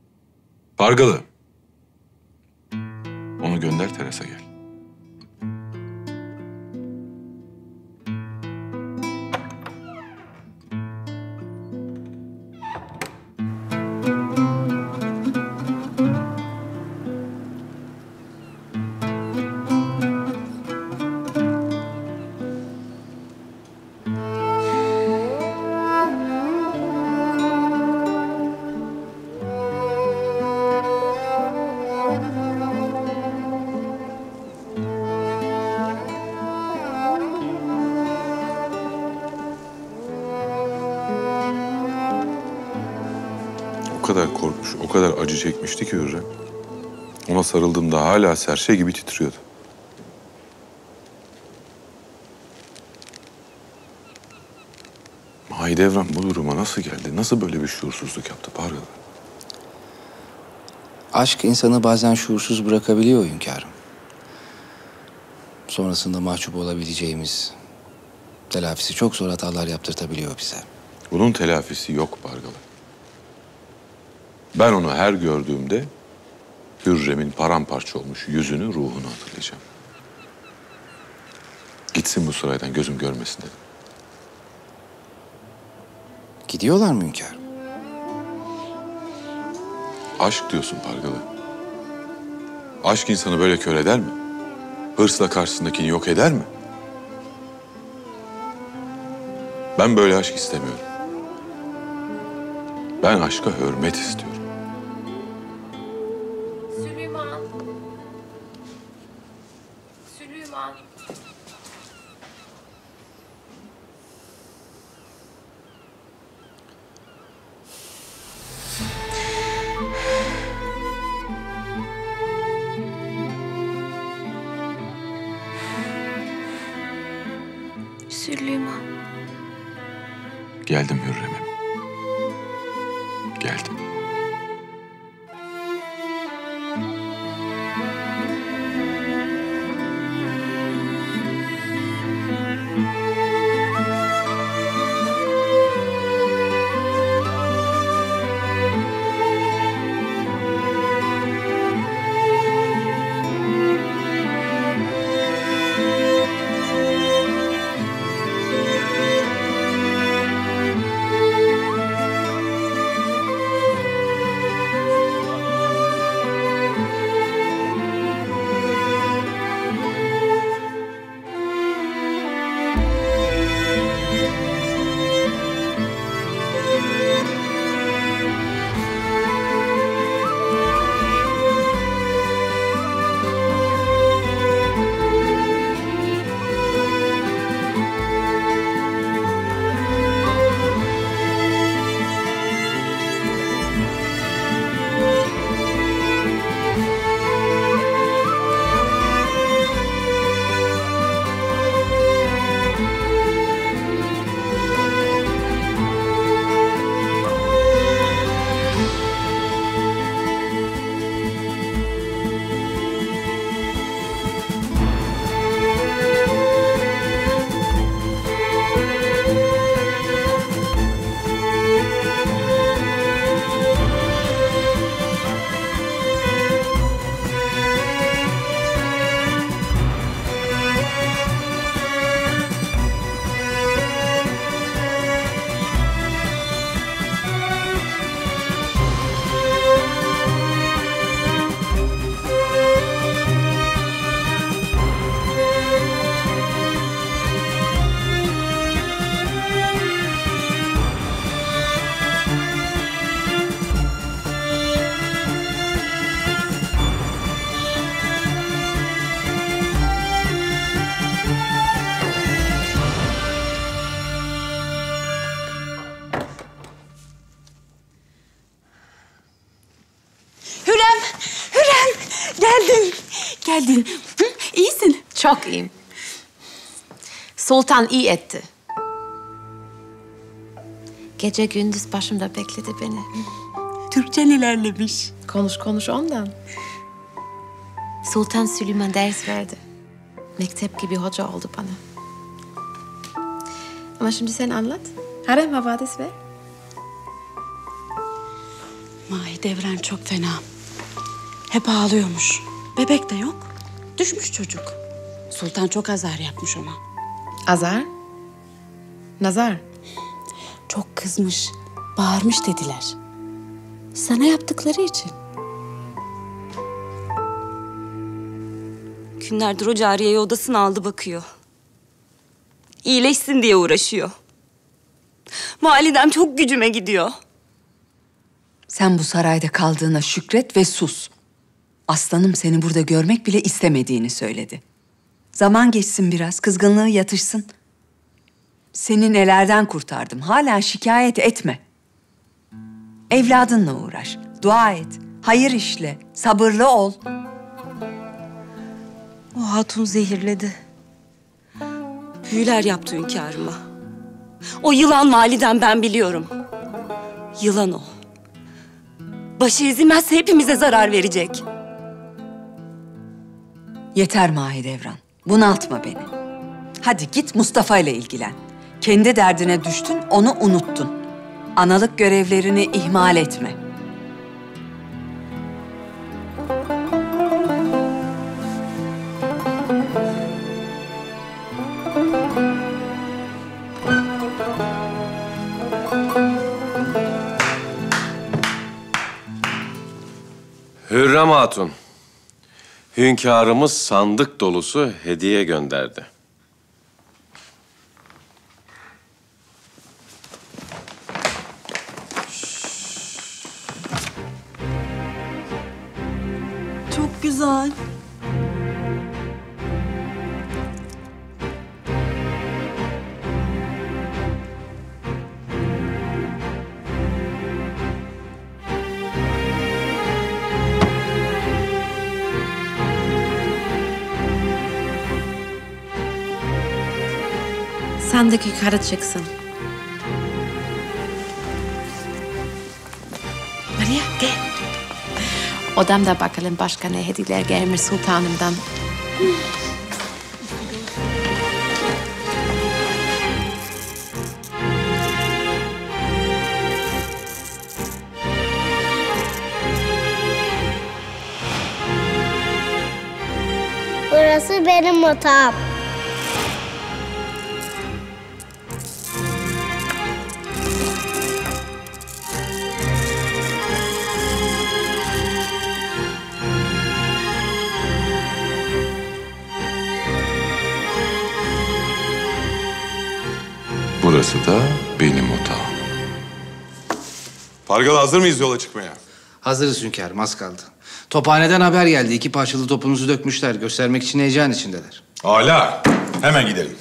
Pargalı. Onu gönder, terasa gel. kadar korkmuş, o kadar acı çekmişti ki Hürrem. Ona sarıldığımda hala serçe gibi titriyordu. Mahidevran bu duruma nasıl geldi? Nasıl böyle bir şuursuzluk yaptı Pargalı?
Aşk insanı bazen şuursuz bırakabiliyor hünkârım. Sonrasında mahcup olabileceğimiz, telafisi çok zor hatalar yaptırtabiliyor bize.
Bunun telafisi yok Pargalı. Ben onu her gördüğümde Hürrem'in paramparça olmuş yüzünü, ruhunu hatırlayacağım. Gitsin bu saraydan, gözüm görmesin dedim.
Gidiyorlar mı hünkârım?
Aşk diyorsun Pargalı. Aşk insanı böyle kör eder mi? Hırsla karşısındakini yok eder mi? Ben böyle aşk istemiyorum. Ben aşka hürmet istiyorum.
Süleyman. Süleyman. Süleyman.
Geldim Hürrem'im. Geldim.
Geldin. Geldin. Hı? İyisin. Çok iyiyim. Sultan iyi etti. Gece gündüz başımda bekledi beni.
Türkçen ilerlemiş.
Konuş konuş ondan. Sultan Süleyman ders verdi. Mektep gibi hoca oldu bana. Ama şimdi sen anlat. Harem havadis ver.
Mahidevran çok fena. Hep ağlıyormuş. Bebek de yok. Düşmüş çocuk. Sultan çok azar yapmış ona.
Azar? Nazar?
Çok kızmış. Bağırmış dediler. Sana yaptıkları için.
Günlerdir o cariyeyi odasına aldı bakıyor. İyileşsin diye uğraşıyor. Validem çok gücüme gidiyor.
Sen bu sarayda kaldığına şükret ve sus. Aslanım seni burada görmek bile istemediğini söyledi. Zaman geçsin biraz, kızgınlığı yatışsın. Seni nelerden kurtardım, hala şikayet etme. Evladınla uğraş, dua et, hayır işle, sabırlı ol.
O hatun zehirledi. Büyüler yaptı hünkârıma. O yılan validen ben biliyorum. Yılan o. Başı ezilmezse hepimize zarar verecek.
Yeter Mahidevran, bunaltma beni. Hadi git Mustafa ile ilgilen. Kendi derdine düştün, onu unuttun. Analık görevlerini ihmal etme.
Hürrem Hatun, hünkârımız sandık dolusu hediye gönderdi.
Çok güzel.
Sandık yukarı çıksın. Maria gel. Odamda bakalım başka ne hediyeler gelmiş sultanımdan.
Burası benim otağım.
Burası da benim otağım.
Pargalı hazır mıyız yola çıkmaya?
Hazırız hünkârım, az kaldı. Tophaneden haber geldi. İki parçalı topunuzu dökmüşler. Göstermek için heyecan içindeler.
Âlâ. Hemen gidelim.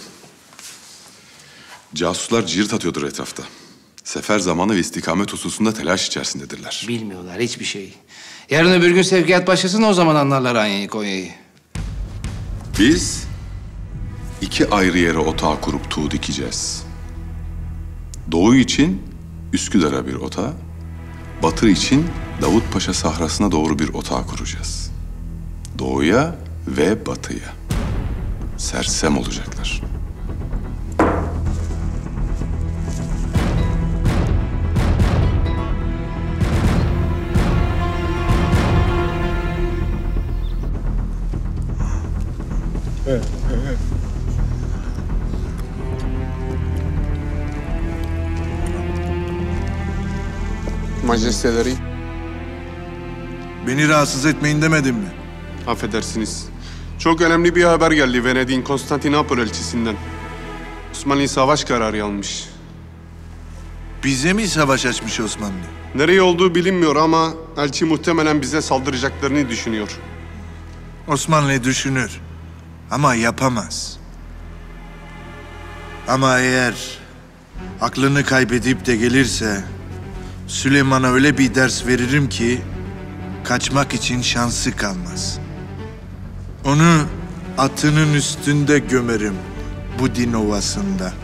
Casuslar cirit atıyordur etrafta. Sefer zamanı ve istikamet hususunda telaş içerisindedirler.
Bilmiyorlar hiçbir şey. Yarın öbür gün sevkiyat başlasın, o zaman anlarlar Anya'yı, Konya'yı.
Biz iki ayrı yere otağı kurup tuğ dikeceğiz. Doğu için Üsküdar'a bir otağı, batı için Davutpaşa sahrasına doğru bir otağı kuracağız. Doğuya ve batıya. Sersem olacaklar.
Majesteleri.
Beni rahatsız etmeyin demedim mi?
Affedersiniz. Çok önemli bir haber geldi Venedik'in Konstantinopol elçisinden. Osmanlı savaş kararı almış.
Bize mi savaş açmış Osmanlı?
Nereye olduğu bilinmiyor ama elçi muhtemelen bize saldıracaklarını düşünüyor.
Osmanlı düşünür ama yapamaz. Ama eğer aklını kaybedip de gelirse Süleyman'a öyle bir ders veririm ki kaçmak için şansı kalmaz. Onu atının üstünde gömerim Budin Ovası'nda.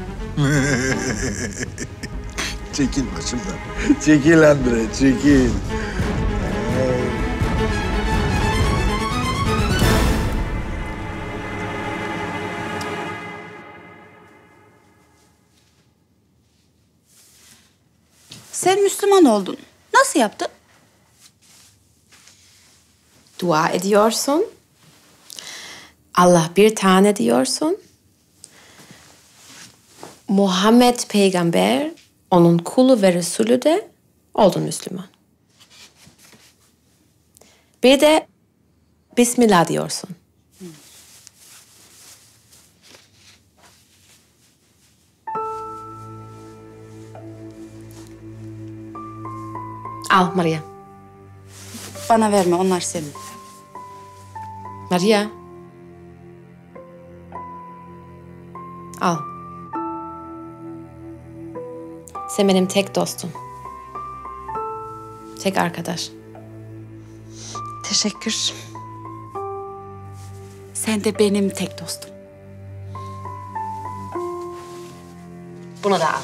Çekil başımdan. Çekil Andre, çekil.
Sen Müslüman oldun. Nasıl yaptın?
Dua ediyorsun. Allah bir tane diyorsun. Muhammed peygamber, onun kulu ve Resulü de oldun Müslüman. Bir de Bismillah diyorsun. Al Maria.
Bana verme, onlar senin.
Maria. Al. Sen benim tek dostum. Tek arkadaş.
Teşekkür. Sen de benim tek dostum.
Bunu da al.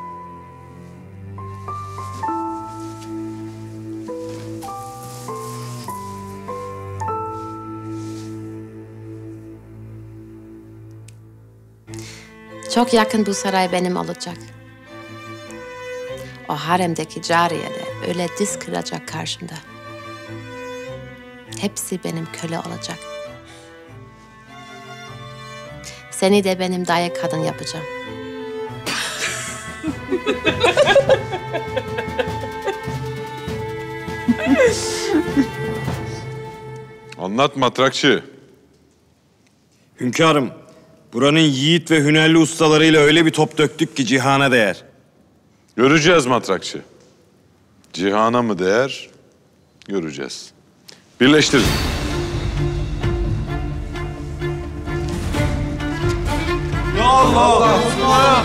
Çok yakın bu saray benim olacak. O haremdeki cariyeler öyle diz kıracak karşımda. Hepsi benim köle olacak. Seni de benim daya kadın yapacağım.
Anlat matrakçı.
Hünkârım, buranın yiğit ve hünerli ustalarıyla öyle bir top döktük ki cihana değer.
Göreceğiz matrakçı. Cihana mı değer? Göreceğiz. Birleştirin.
Ya Allah! Allah! Allah!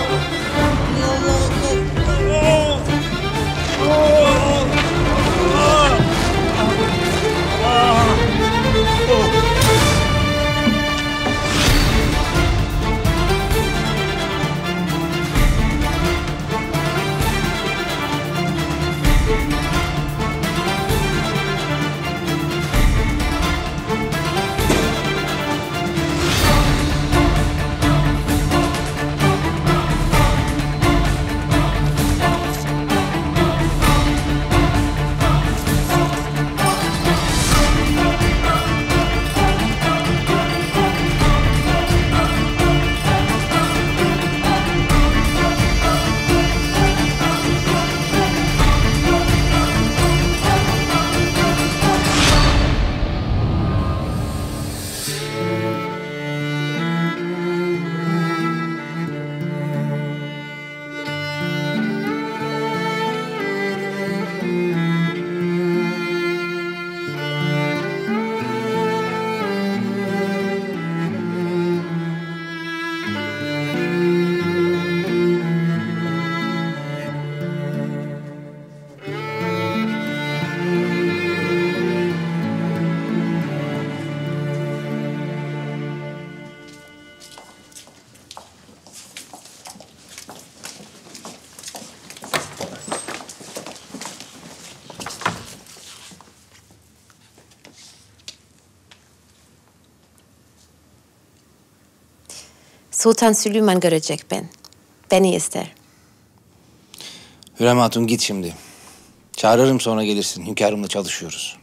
Sultan Süleyman görecek ben. Beni ister.
Hürrem Hatun git şimdi. Çağırırım sonra gelirsin. Hünkârımla çalışıyoruz.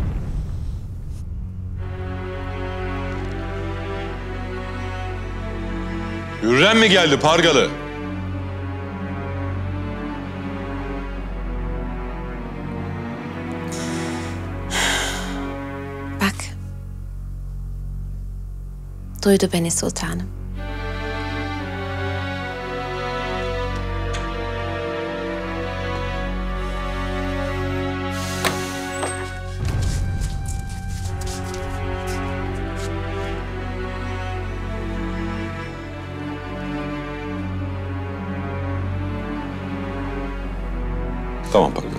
Hürrem mi geldi Pargalı?
Bak. Duydu beni sultanım.
Tamam Pargalı.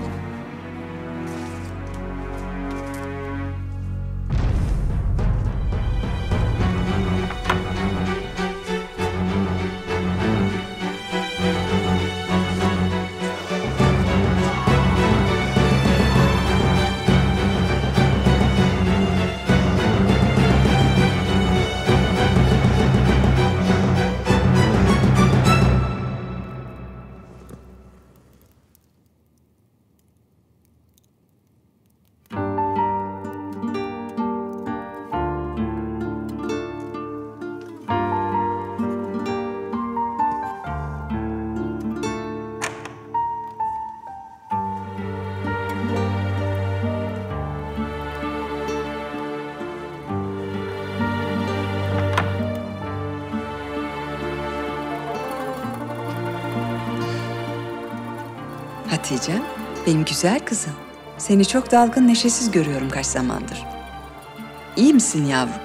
Hatice'm, benim güzel kızım. Seni çok dalgın, neşesiz görüyorum kaç zamandır. İyi misin yavrum?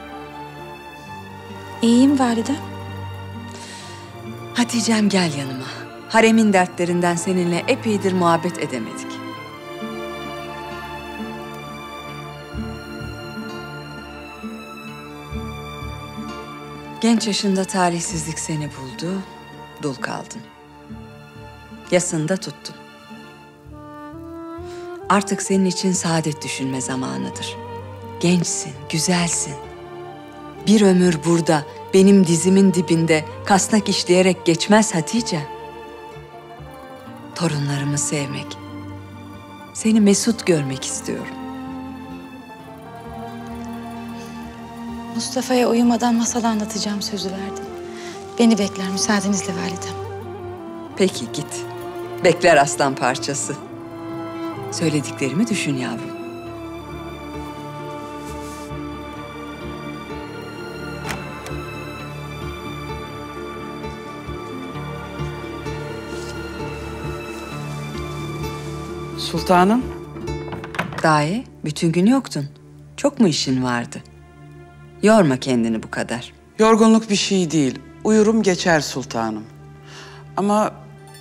İyiyim valide.
Hatice'm gel yanıma. Haremin dertlerinden seninle epeydir muhabbet edemedik. Genç yaşında talihsizlik seni buldu, dul kaldın. Yasında tuttun. Artık senin için saadet düşünme zamanıdır. Gençsin, güzelsin. Bir ömür burada, benim dizimin dibinde kasnak işleyerek geçmez Hatice. Torunlarımı sevmek, seni mesut görmek istiyorum.
Mustafa'ya uyumadan masal anlatacağım sözü verdim. Beni bekler müsaadenizle validem.
Peki git. Bekler aslan parçası. Söylediklerimi düşün yavrum.
Sultanım.
Dahi bütün gün yoktun. Çok mu işin vardı? Yorma kendini bu kadar.
Yorgunluk bir şey değil. Uyurum geçer sultanım. Ama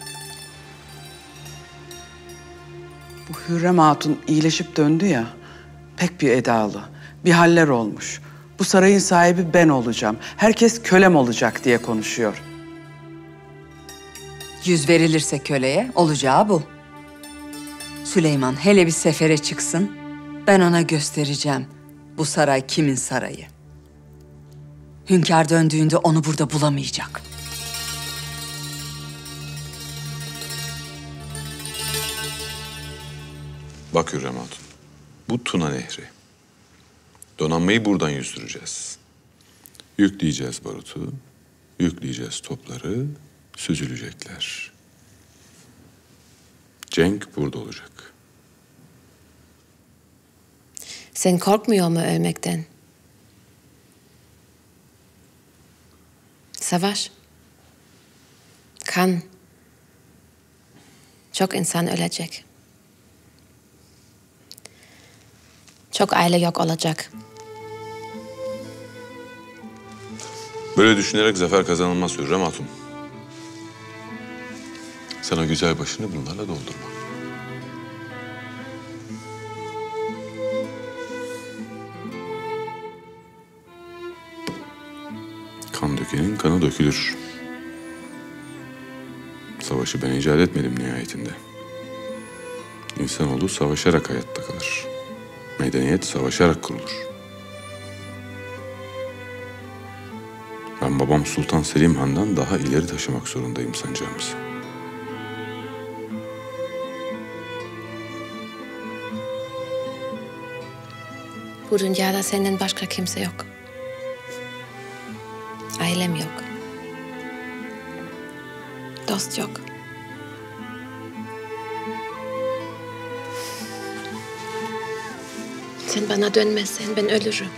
bu Hürrem Hatun iyileşip döndü ya, pek bir edalı, bir haller olmuş. Bu sarayın sahibi ben olacağım, herkes kölem olacak diye konuşuyor.
Yüz verilirse köleye olacağı bu. Süleyman hele bir sefere çıksın, ben ona göstereceğim bu saray kimin sarayı. Hünkâr döndüğünde onu burada bulamayacak.
Bak Hürrem Hatun, bu Tuna Nehri. Donanmayı buradan yüzdüreceğiz. Yükleyeceğiz barutu, yükleyeceğiz topları, süzülecekler. Cenk burada olacak.
Sen korkmuyor mu ölmekten? Savaş. Kan. Çok insan ölecek. Çok aile yok olacak.
Böyle düşünerek zafer kazanılmaz Hürrem Hatun. Sana güzel başını bunlarla doldurma. Kan dökenin kanı dökülür. Savaşı ben icat etmedim nihayetinde. İnsanoğlu savaşarak hayatta kalır. Medeniyet savaşarak kurulur. Ben babam Sultan Selim Han'dan daha ileri taşımak zorundayım sancağımızı.
Bu dünyada senden başka kimse yok. Ailem yok. Dost yok. Sen bana dönmezsen ben ölürüm.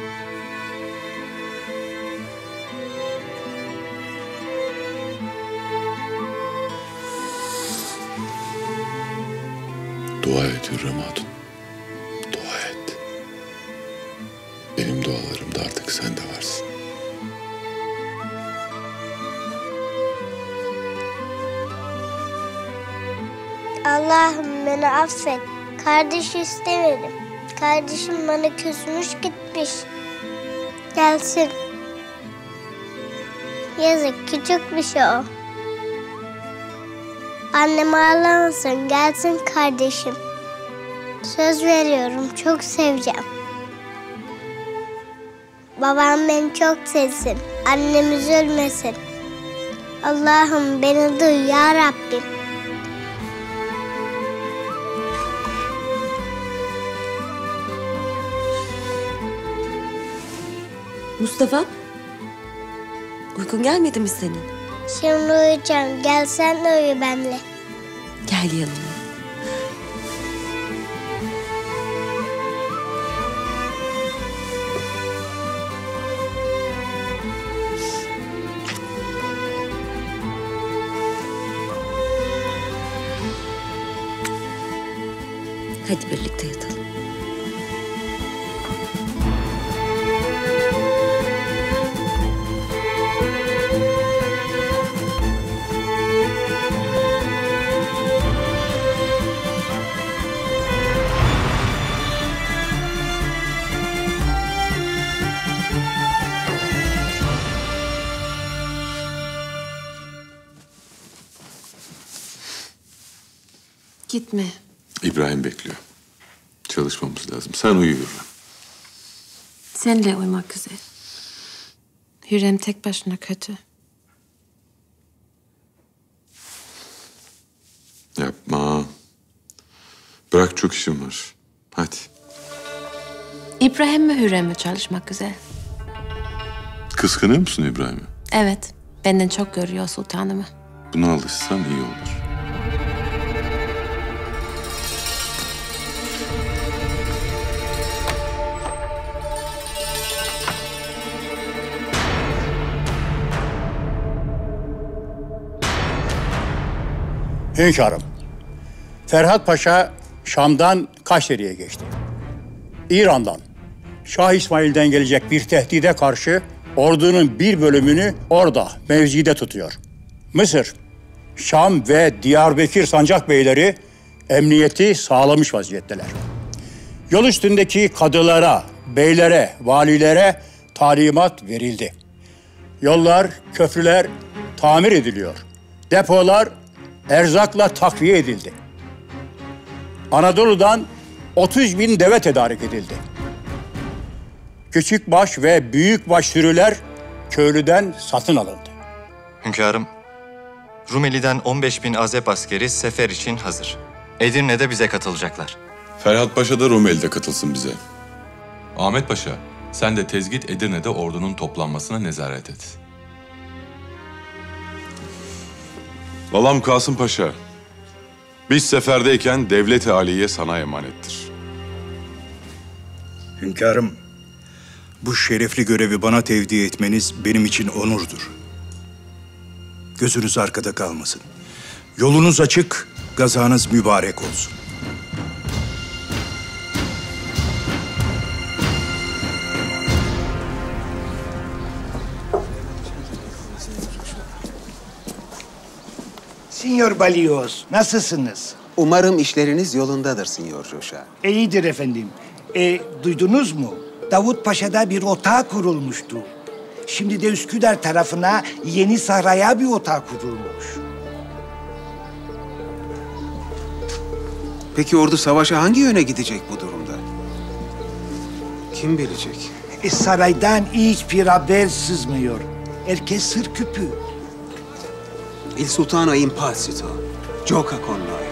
Dua et Hürrem Hatun. Dua et. Benim dualarımda artık sen de varsın.
Allah'ım beni affet. Kardeş istemedim. Kardeşim bana küsmüş gitmiş. Gelsin. Yazık küçük bir şey o. Annem ağlamasın, gelsin kardeşim. Söz veriyorum, çok seveceğim. Babam beni çok sevsin, annem üzülmesin. Allah'ım beni duy ya Rabbim.
Mustafa, uykun gelmedi mi senin?
Şimdi uyuyacağım, gel sen de uyu benimle.
Gel yanıma. Hadi birlikte yatalım.
Gitme.
İbrahim bekliyor. Çalışmamız lazım. Sen uyu Hürrem.
Senle uyumak güzel. Hürrem tek başına kötü.
Yapma. Bırak, çok işim var. Hadi.
İbrahim mi Hürrem mi çalışmak güzel?
Kıskanıyor musun İbrahim'i?
Evet. Benden çok görüyor sultanımı.
Buna alışsan iyi olur.
Hünkârım, Ferhat Paşa Şam'dan Kayseri'ye geçti. İran'dan, Şah İsmail'den gelecek bir tehdide karşı ordunun bir bölümünü orada mevzide tutuyor. Mısır, Şam ve Diyarbakır sancak beyleri emniyeti sağlamış vaziyetteler. Yol üstündeki kadılara, beylere, valilere talimat verildi. Yollar, köprüler tamir ediliyor. Depolar erzakla takviye edildi. Anadolu'dan otuz bin deve tedarik edildi. Küçükbaş ve büyükbaş sürüler köylüden satın alındı.
Hünkârım, Rumeli'den on beş bin Azep askeri sefer için hazır. Edirne'de bize katılacaklar.
Ferhat Paşa da Rumeli'de katılsın bize. Ahmet Paşa, sen de tez git Edirne'de ordunun toplanmasına nezaret et. Valam Kasım Paşa, biz seferdeyken devlet-i aliye sana emanettir.
Hünkârım, bu şerefli görevi bana tevdi etmeniz benim için onurdur. Gözünüz arkada kalmasın. Yolunuz açık, gazanız mübarek olsun.
Sinyor Balios, nasılsınız?
Umarım işleriniz yolundadır Sinyor Joşa.
İyidir efendim. E, duydunuz mu? Davut Paşa'da bir otağı kurulmuştu. Şimdi de Üsküdar tarafına Yeni Saray'a bir otağı kurulmuş.
Peki ordu savaşa hangi yöne gidecek bu durumda? Kim bilecek?
E, saraydan hiçbir haber sızmıyor. Herkes sır küpü.
Il sultano è impassito. Gioca con noi.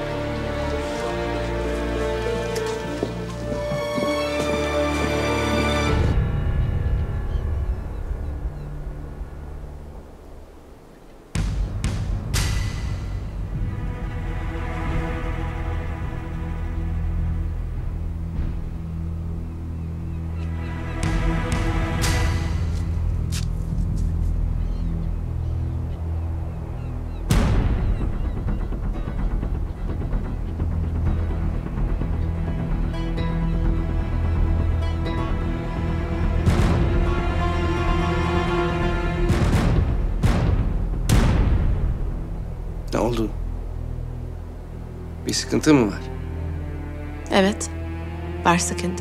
Ne oldu? Bir sıkıntı mı var?
Evet. Var sıkıntı.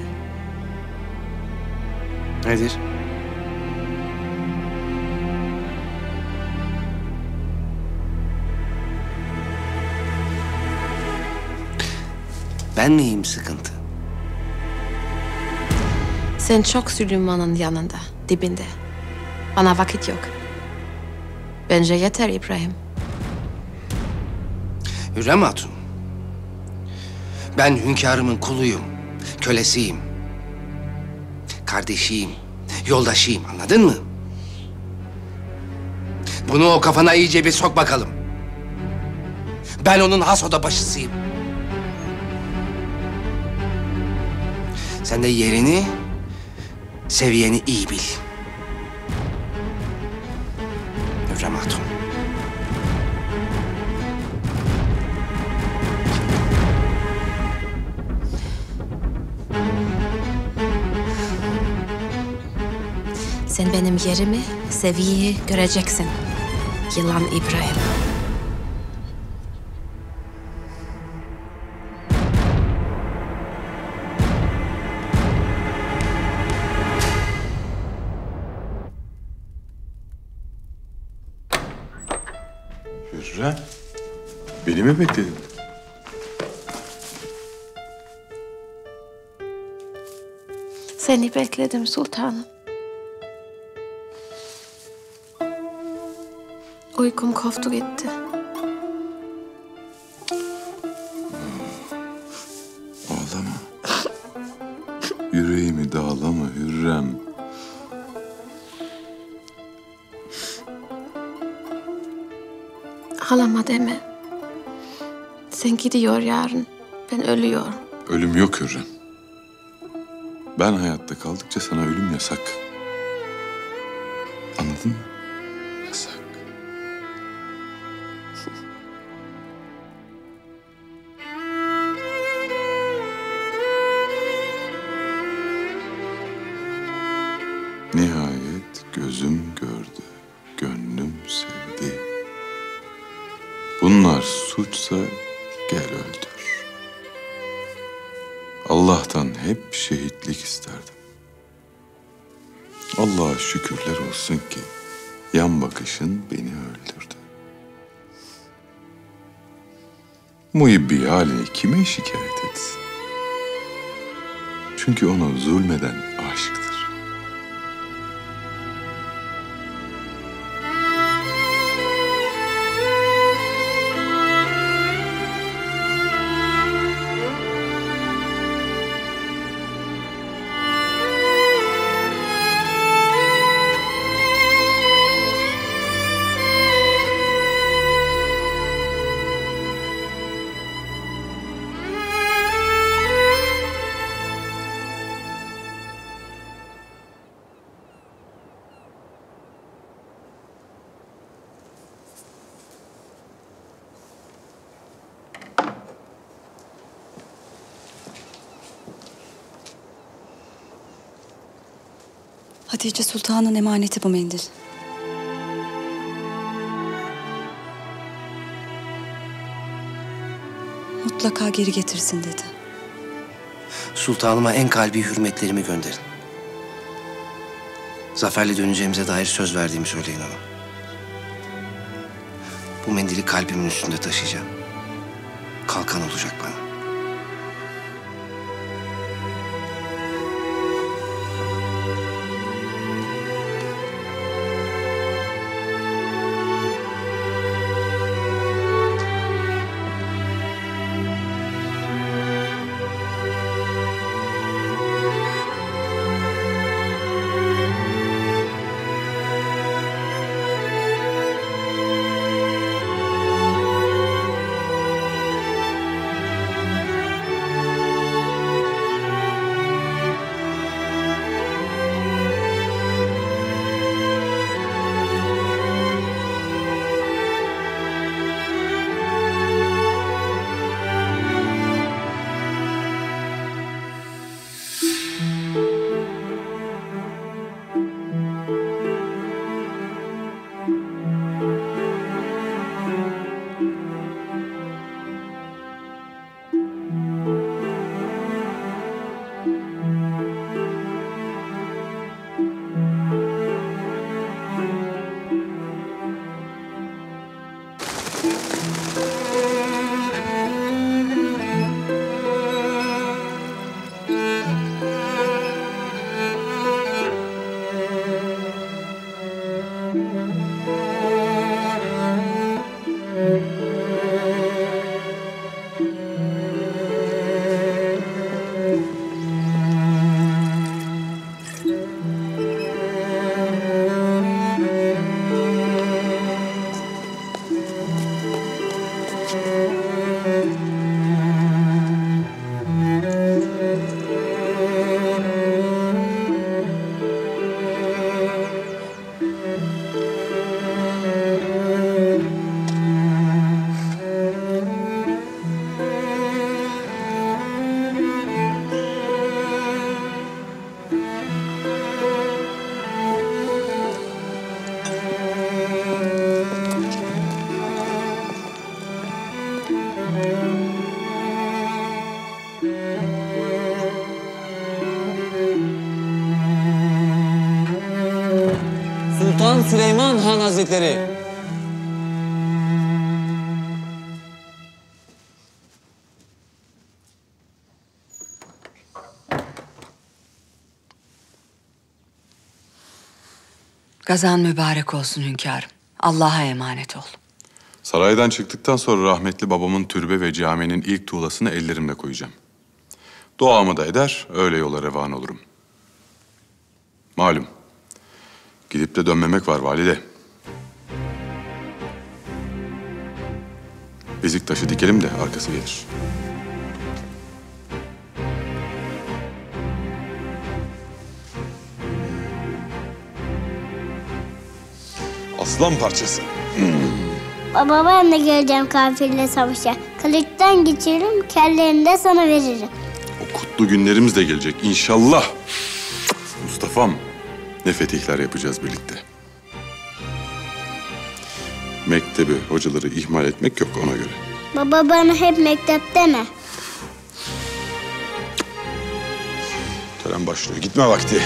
Nedir? Ben neyim sıkıntı?
Sen çok Süleyman'ın yanında, dibinde. Bana vakit yok. Bence yeter İbrahim.
Hürrem Hatun, ben hünkârımın kuluyum, kölesiyim. Kardeşiyim, yoldaşıyım, anladın mı? Bunu o kafana iyice bir sok bakalım. Ben onun has oda başısıyım. Sen de yerini, seviyeni iyi bil. Hürrem Hatun.
Sen benim yerimi, seviyeyi göreceksin. Yılan İbrahim.
Hürrem, beni mi bekledin?
Seni bekledim sultanım. Uykum koptu gitti.
Ağlama. Yüreğimi dağlama Hürrem.
Ağlama deme. Sen gidiyor yarın. Ben ölüyorum.
Ölüm yok Hürrem. Ben hayatta kaldıkça sana ölüm yasak. Anladın mı? Yasak. Nihayet gözüm gördü, gönlüm sevdi. Bunlar suçsa gel öldür. Allah'tan hep şehitlik isterdim. Allah'a şükürler olsun ki yan bakışın beni öldürdü. Muhibbi halini kime şikayet etsin? Çünkü ona zulmeden aşktır.
Hatice Sultan'ın emaneti bu mendil. Mutlaka geri getirsin dedi.
Sultanıma en kalbi hürmetlerimi gönderin. Zaferle döneceğimize dair söz verdiğimi söyleyin ona. Bu mendili kalbimin üstünde taşıyacağım. Kalkan olacak bana.
Sultan Süleyman Han Hazretleri.
Gazan mübarek olsun hünkârım. Allah'a emanet ol.
Saraydan çıktıktan sonra rahmetli babamın türbe ve caminin ilk tuğlasını ellerimle koyacağım. Duamı da eder, öyle yola revan olurum. Malum, gidip de dönmemek var valide. Bezik taşı dikelim de arkası gelir. Aslan parçası.
Baba ben de geleceğim kafirle savaşa. Kılıçtan geçiririm, kellerini de sana veririm.
O kutlu günlerimiz de gelecek inşallah. Mustafa'm, ne fetihler yapacağız birlikte. Mektebi, hocaları ihmal etmek yok ona göre.
Baba bana hep mektep deme.
Tören başlıyor, gitme vakti.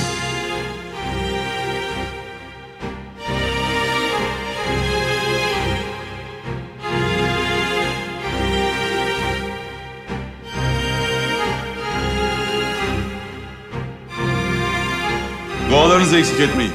Dualarınızı eksik etmeyin.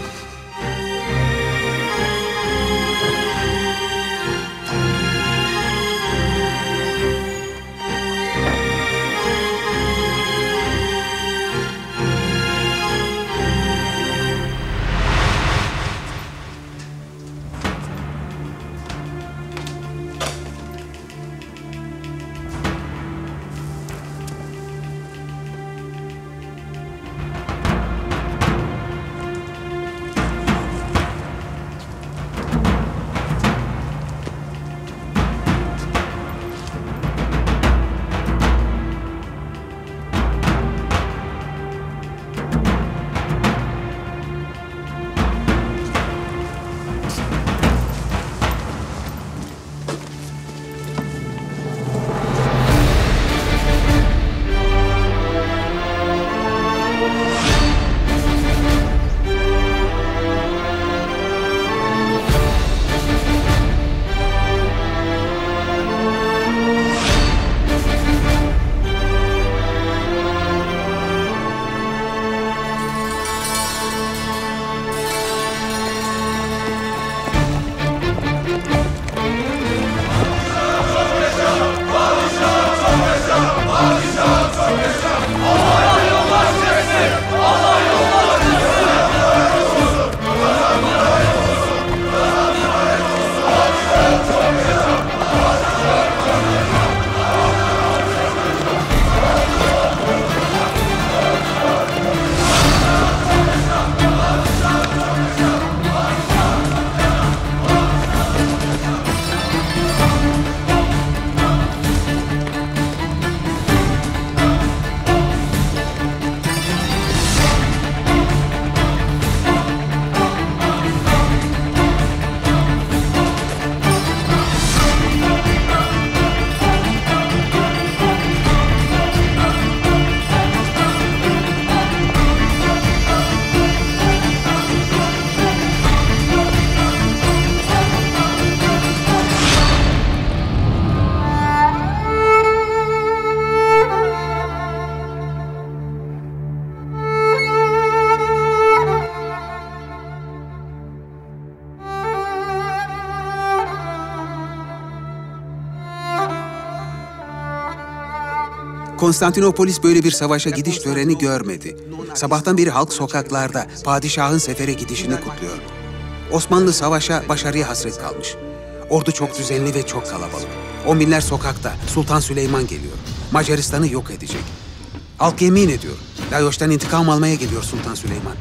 Konstantinopolis böyle bir savaşa gidiş töreni görmedi. Sabahtan beri halk sokaklarda padişahın sefere gidişini kutluyor. Osmanlı savaşa başarıya hasret kalmış. Ordu çok düzenli ve çok kalabalık. On binler sokakta. Sultan Süleyman geliyor. Macaristan'ı yok edecek. Halk yemin ediyor. Layoş'tan intikam almaya geliyor Sultan Süleyman.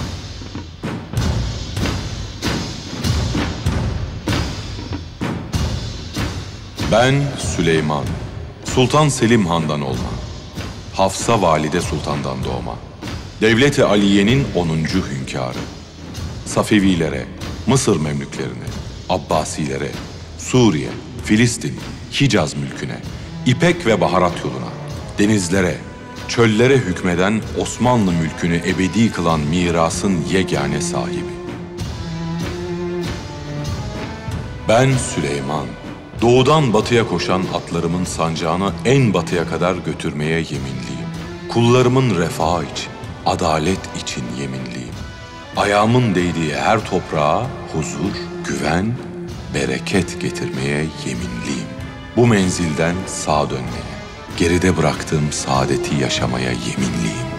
Ben Süleyman, Sultan Selim Han'dan olma, Hafsa Valide Sultan'dan doğma, Devlet-i Aliye'nin onuncu hünkârı, Safevilere, Mısır Memlüklerine, Abbasilere, Suriye, Filistin, Hicaz mülküne, İpek ve baharat yoluna, denizlere, çöllere hükmeden Osmanlı mülkünü ebedi kılan mirasın yegane sahibi. Ben Süleyman, doğudan batıya koşan atlarımın sancağını en batıya kadar götürmeye yeminliyim. Kullarımın refahı için, adalet için yeminliyim. ayağımın değdiği her toprağa huzur, güven, bereket getirmeye yeminliyim. Bu menzilden sağa dönmeye, geride bıraktığım saadeti yaşamaya yeminliyim.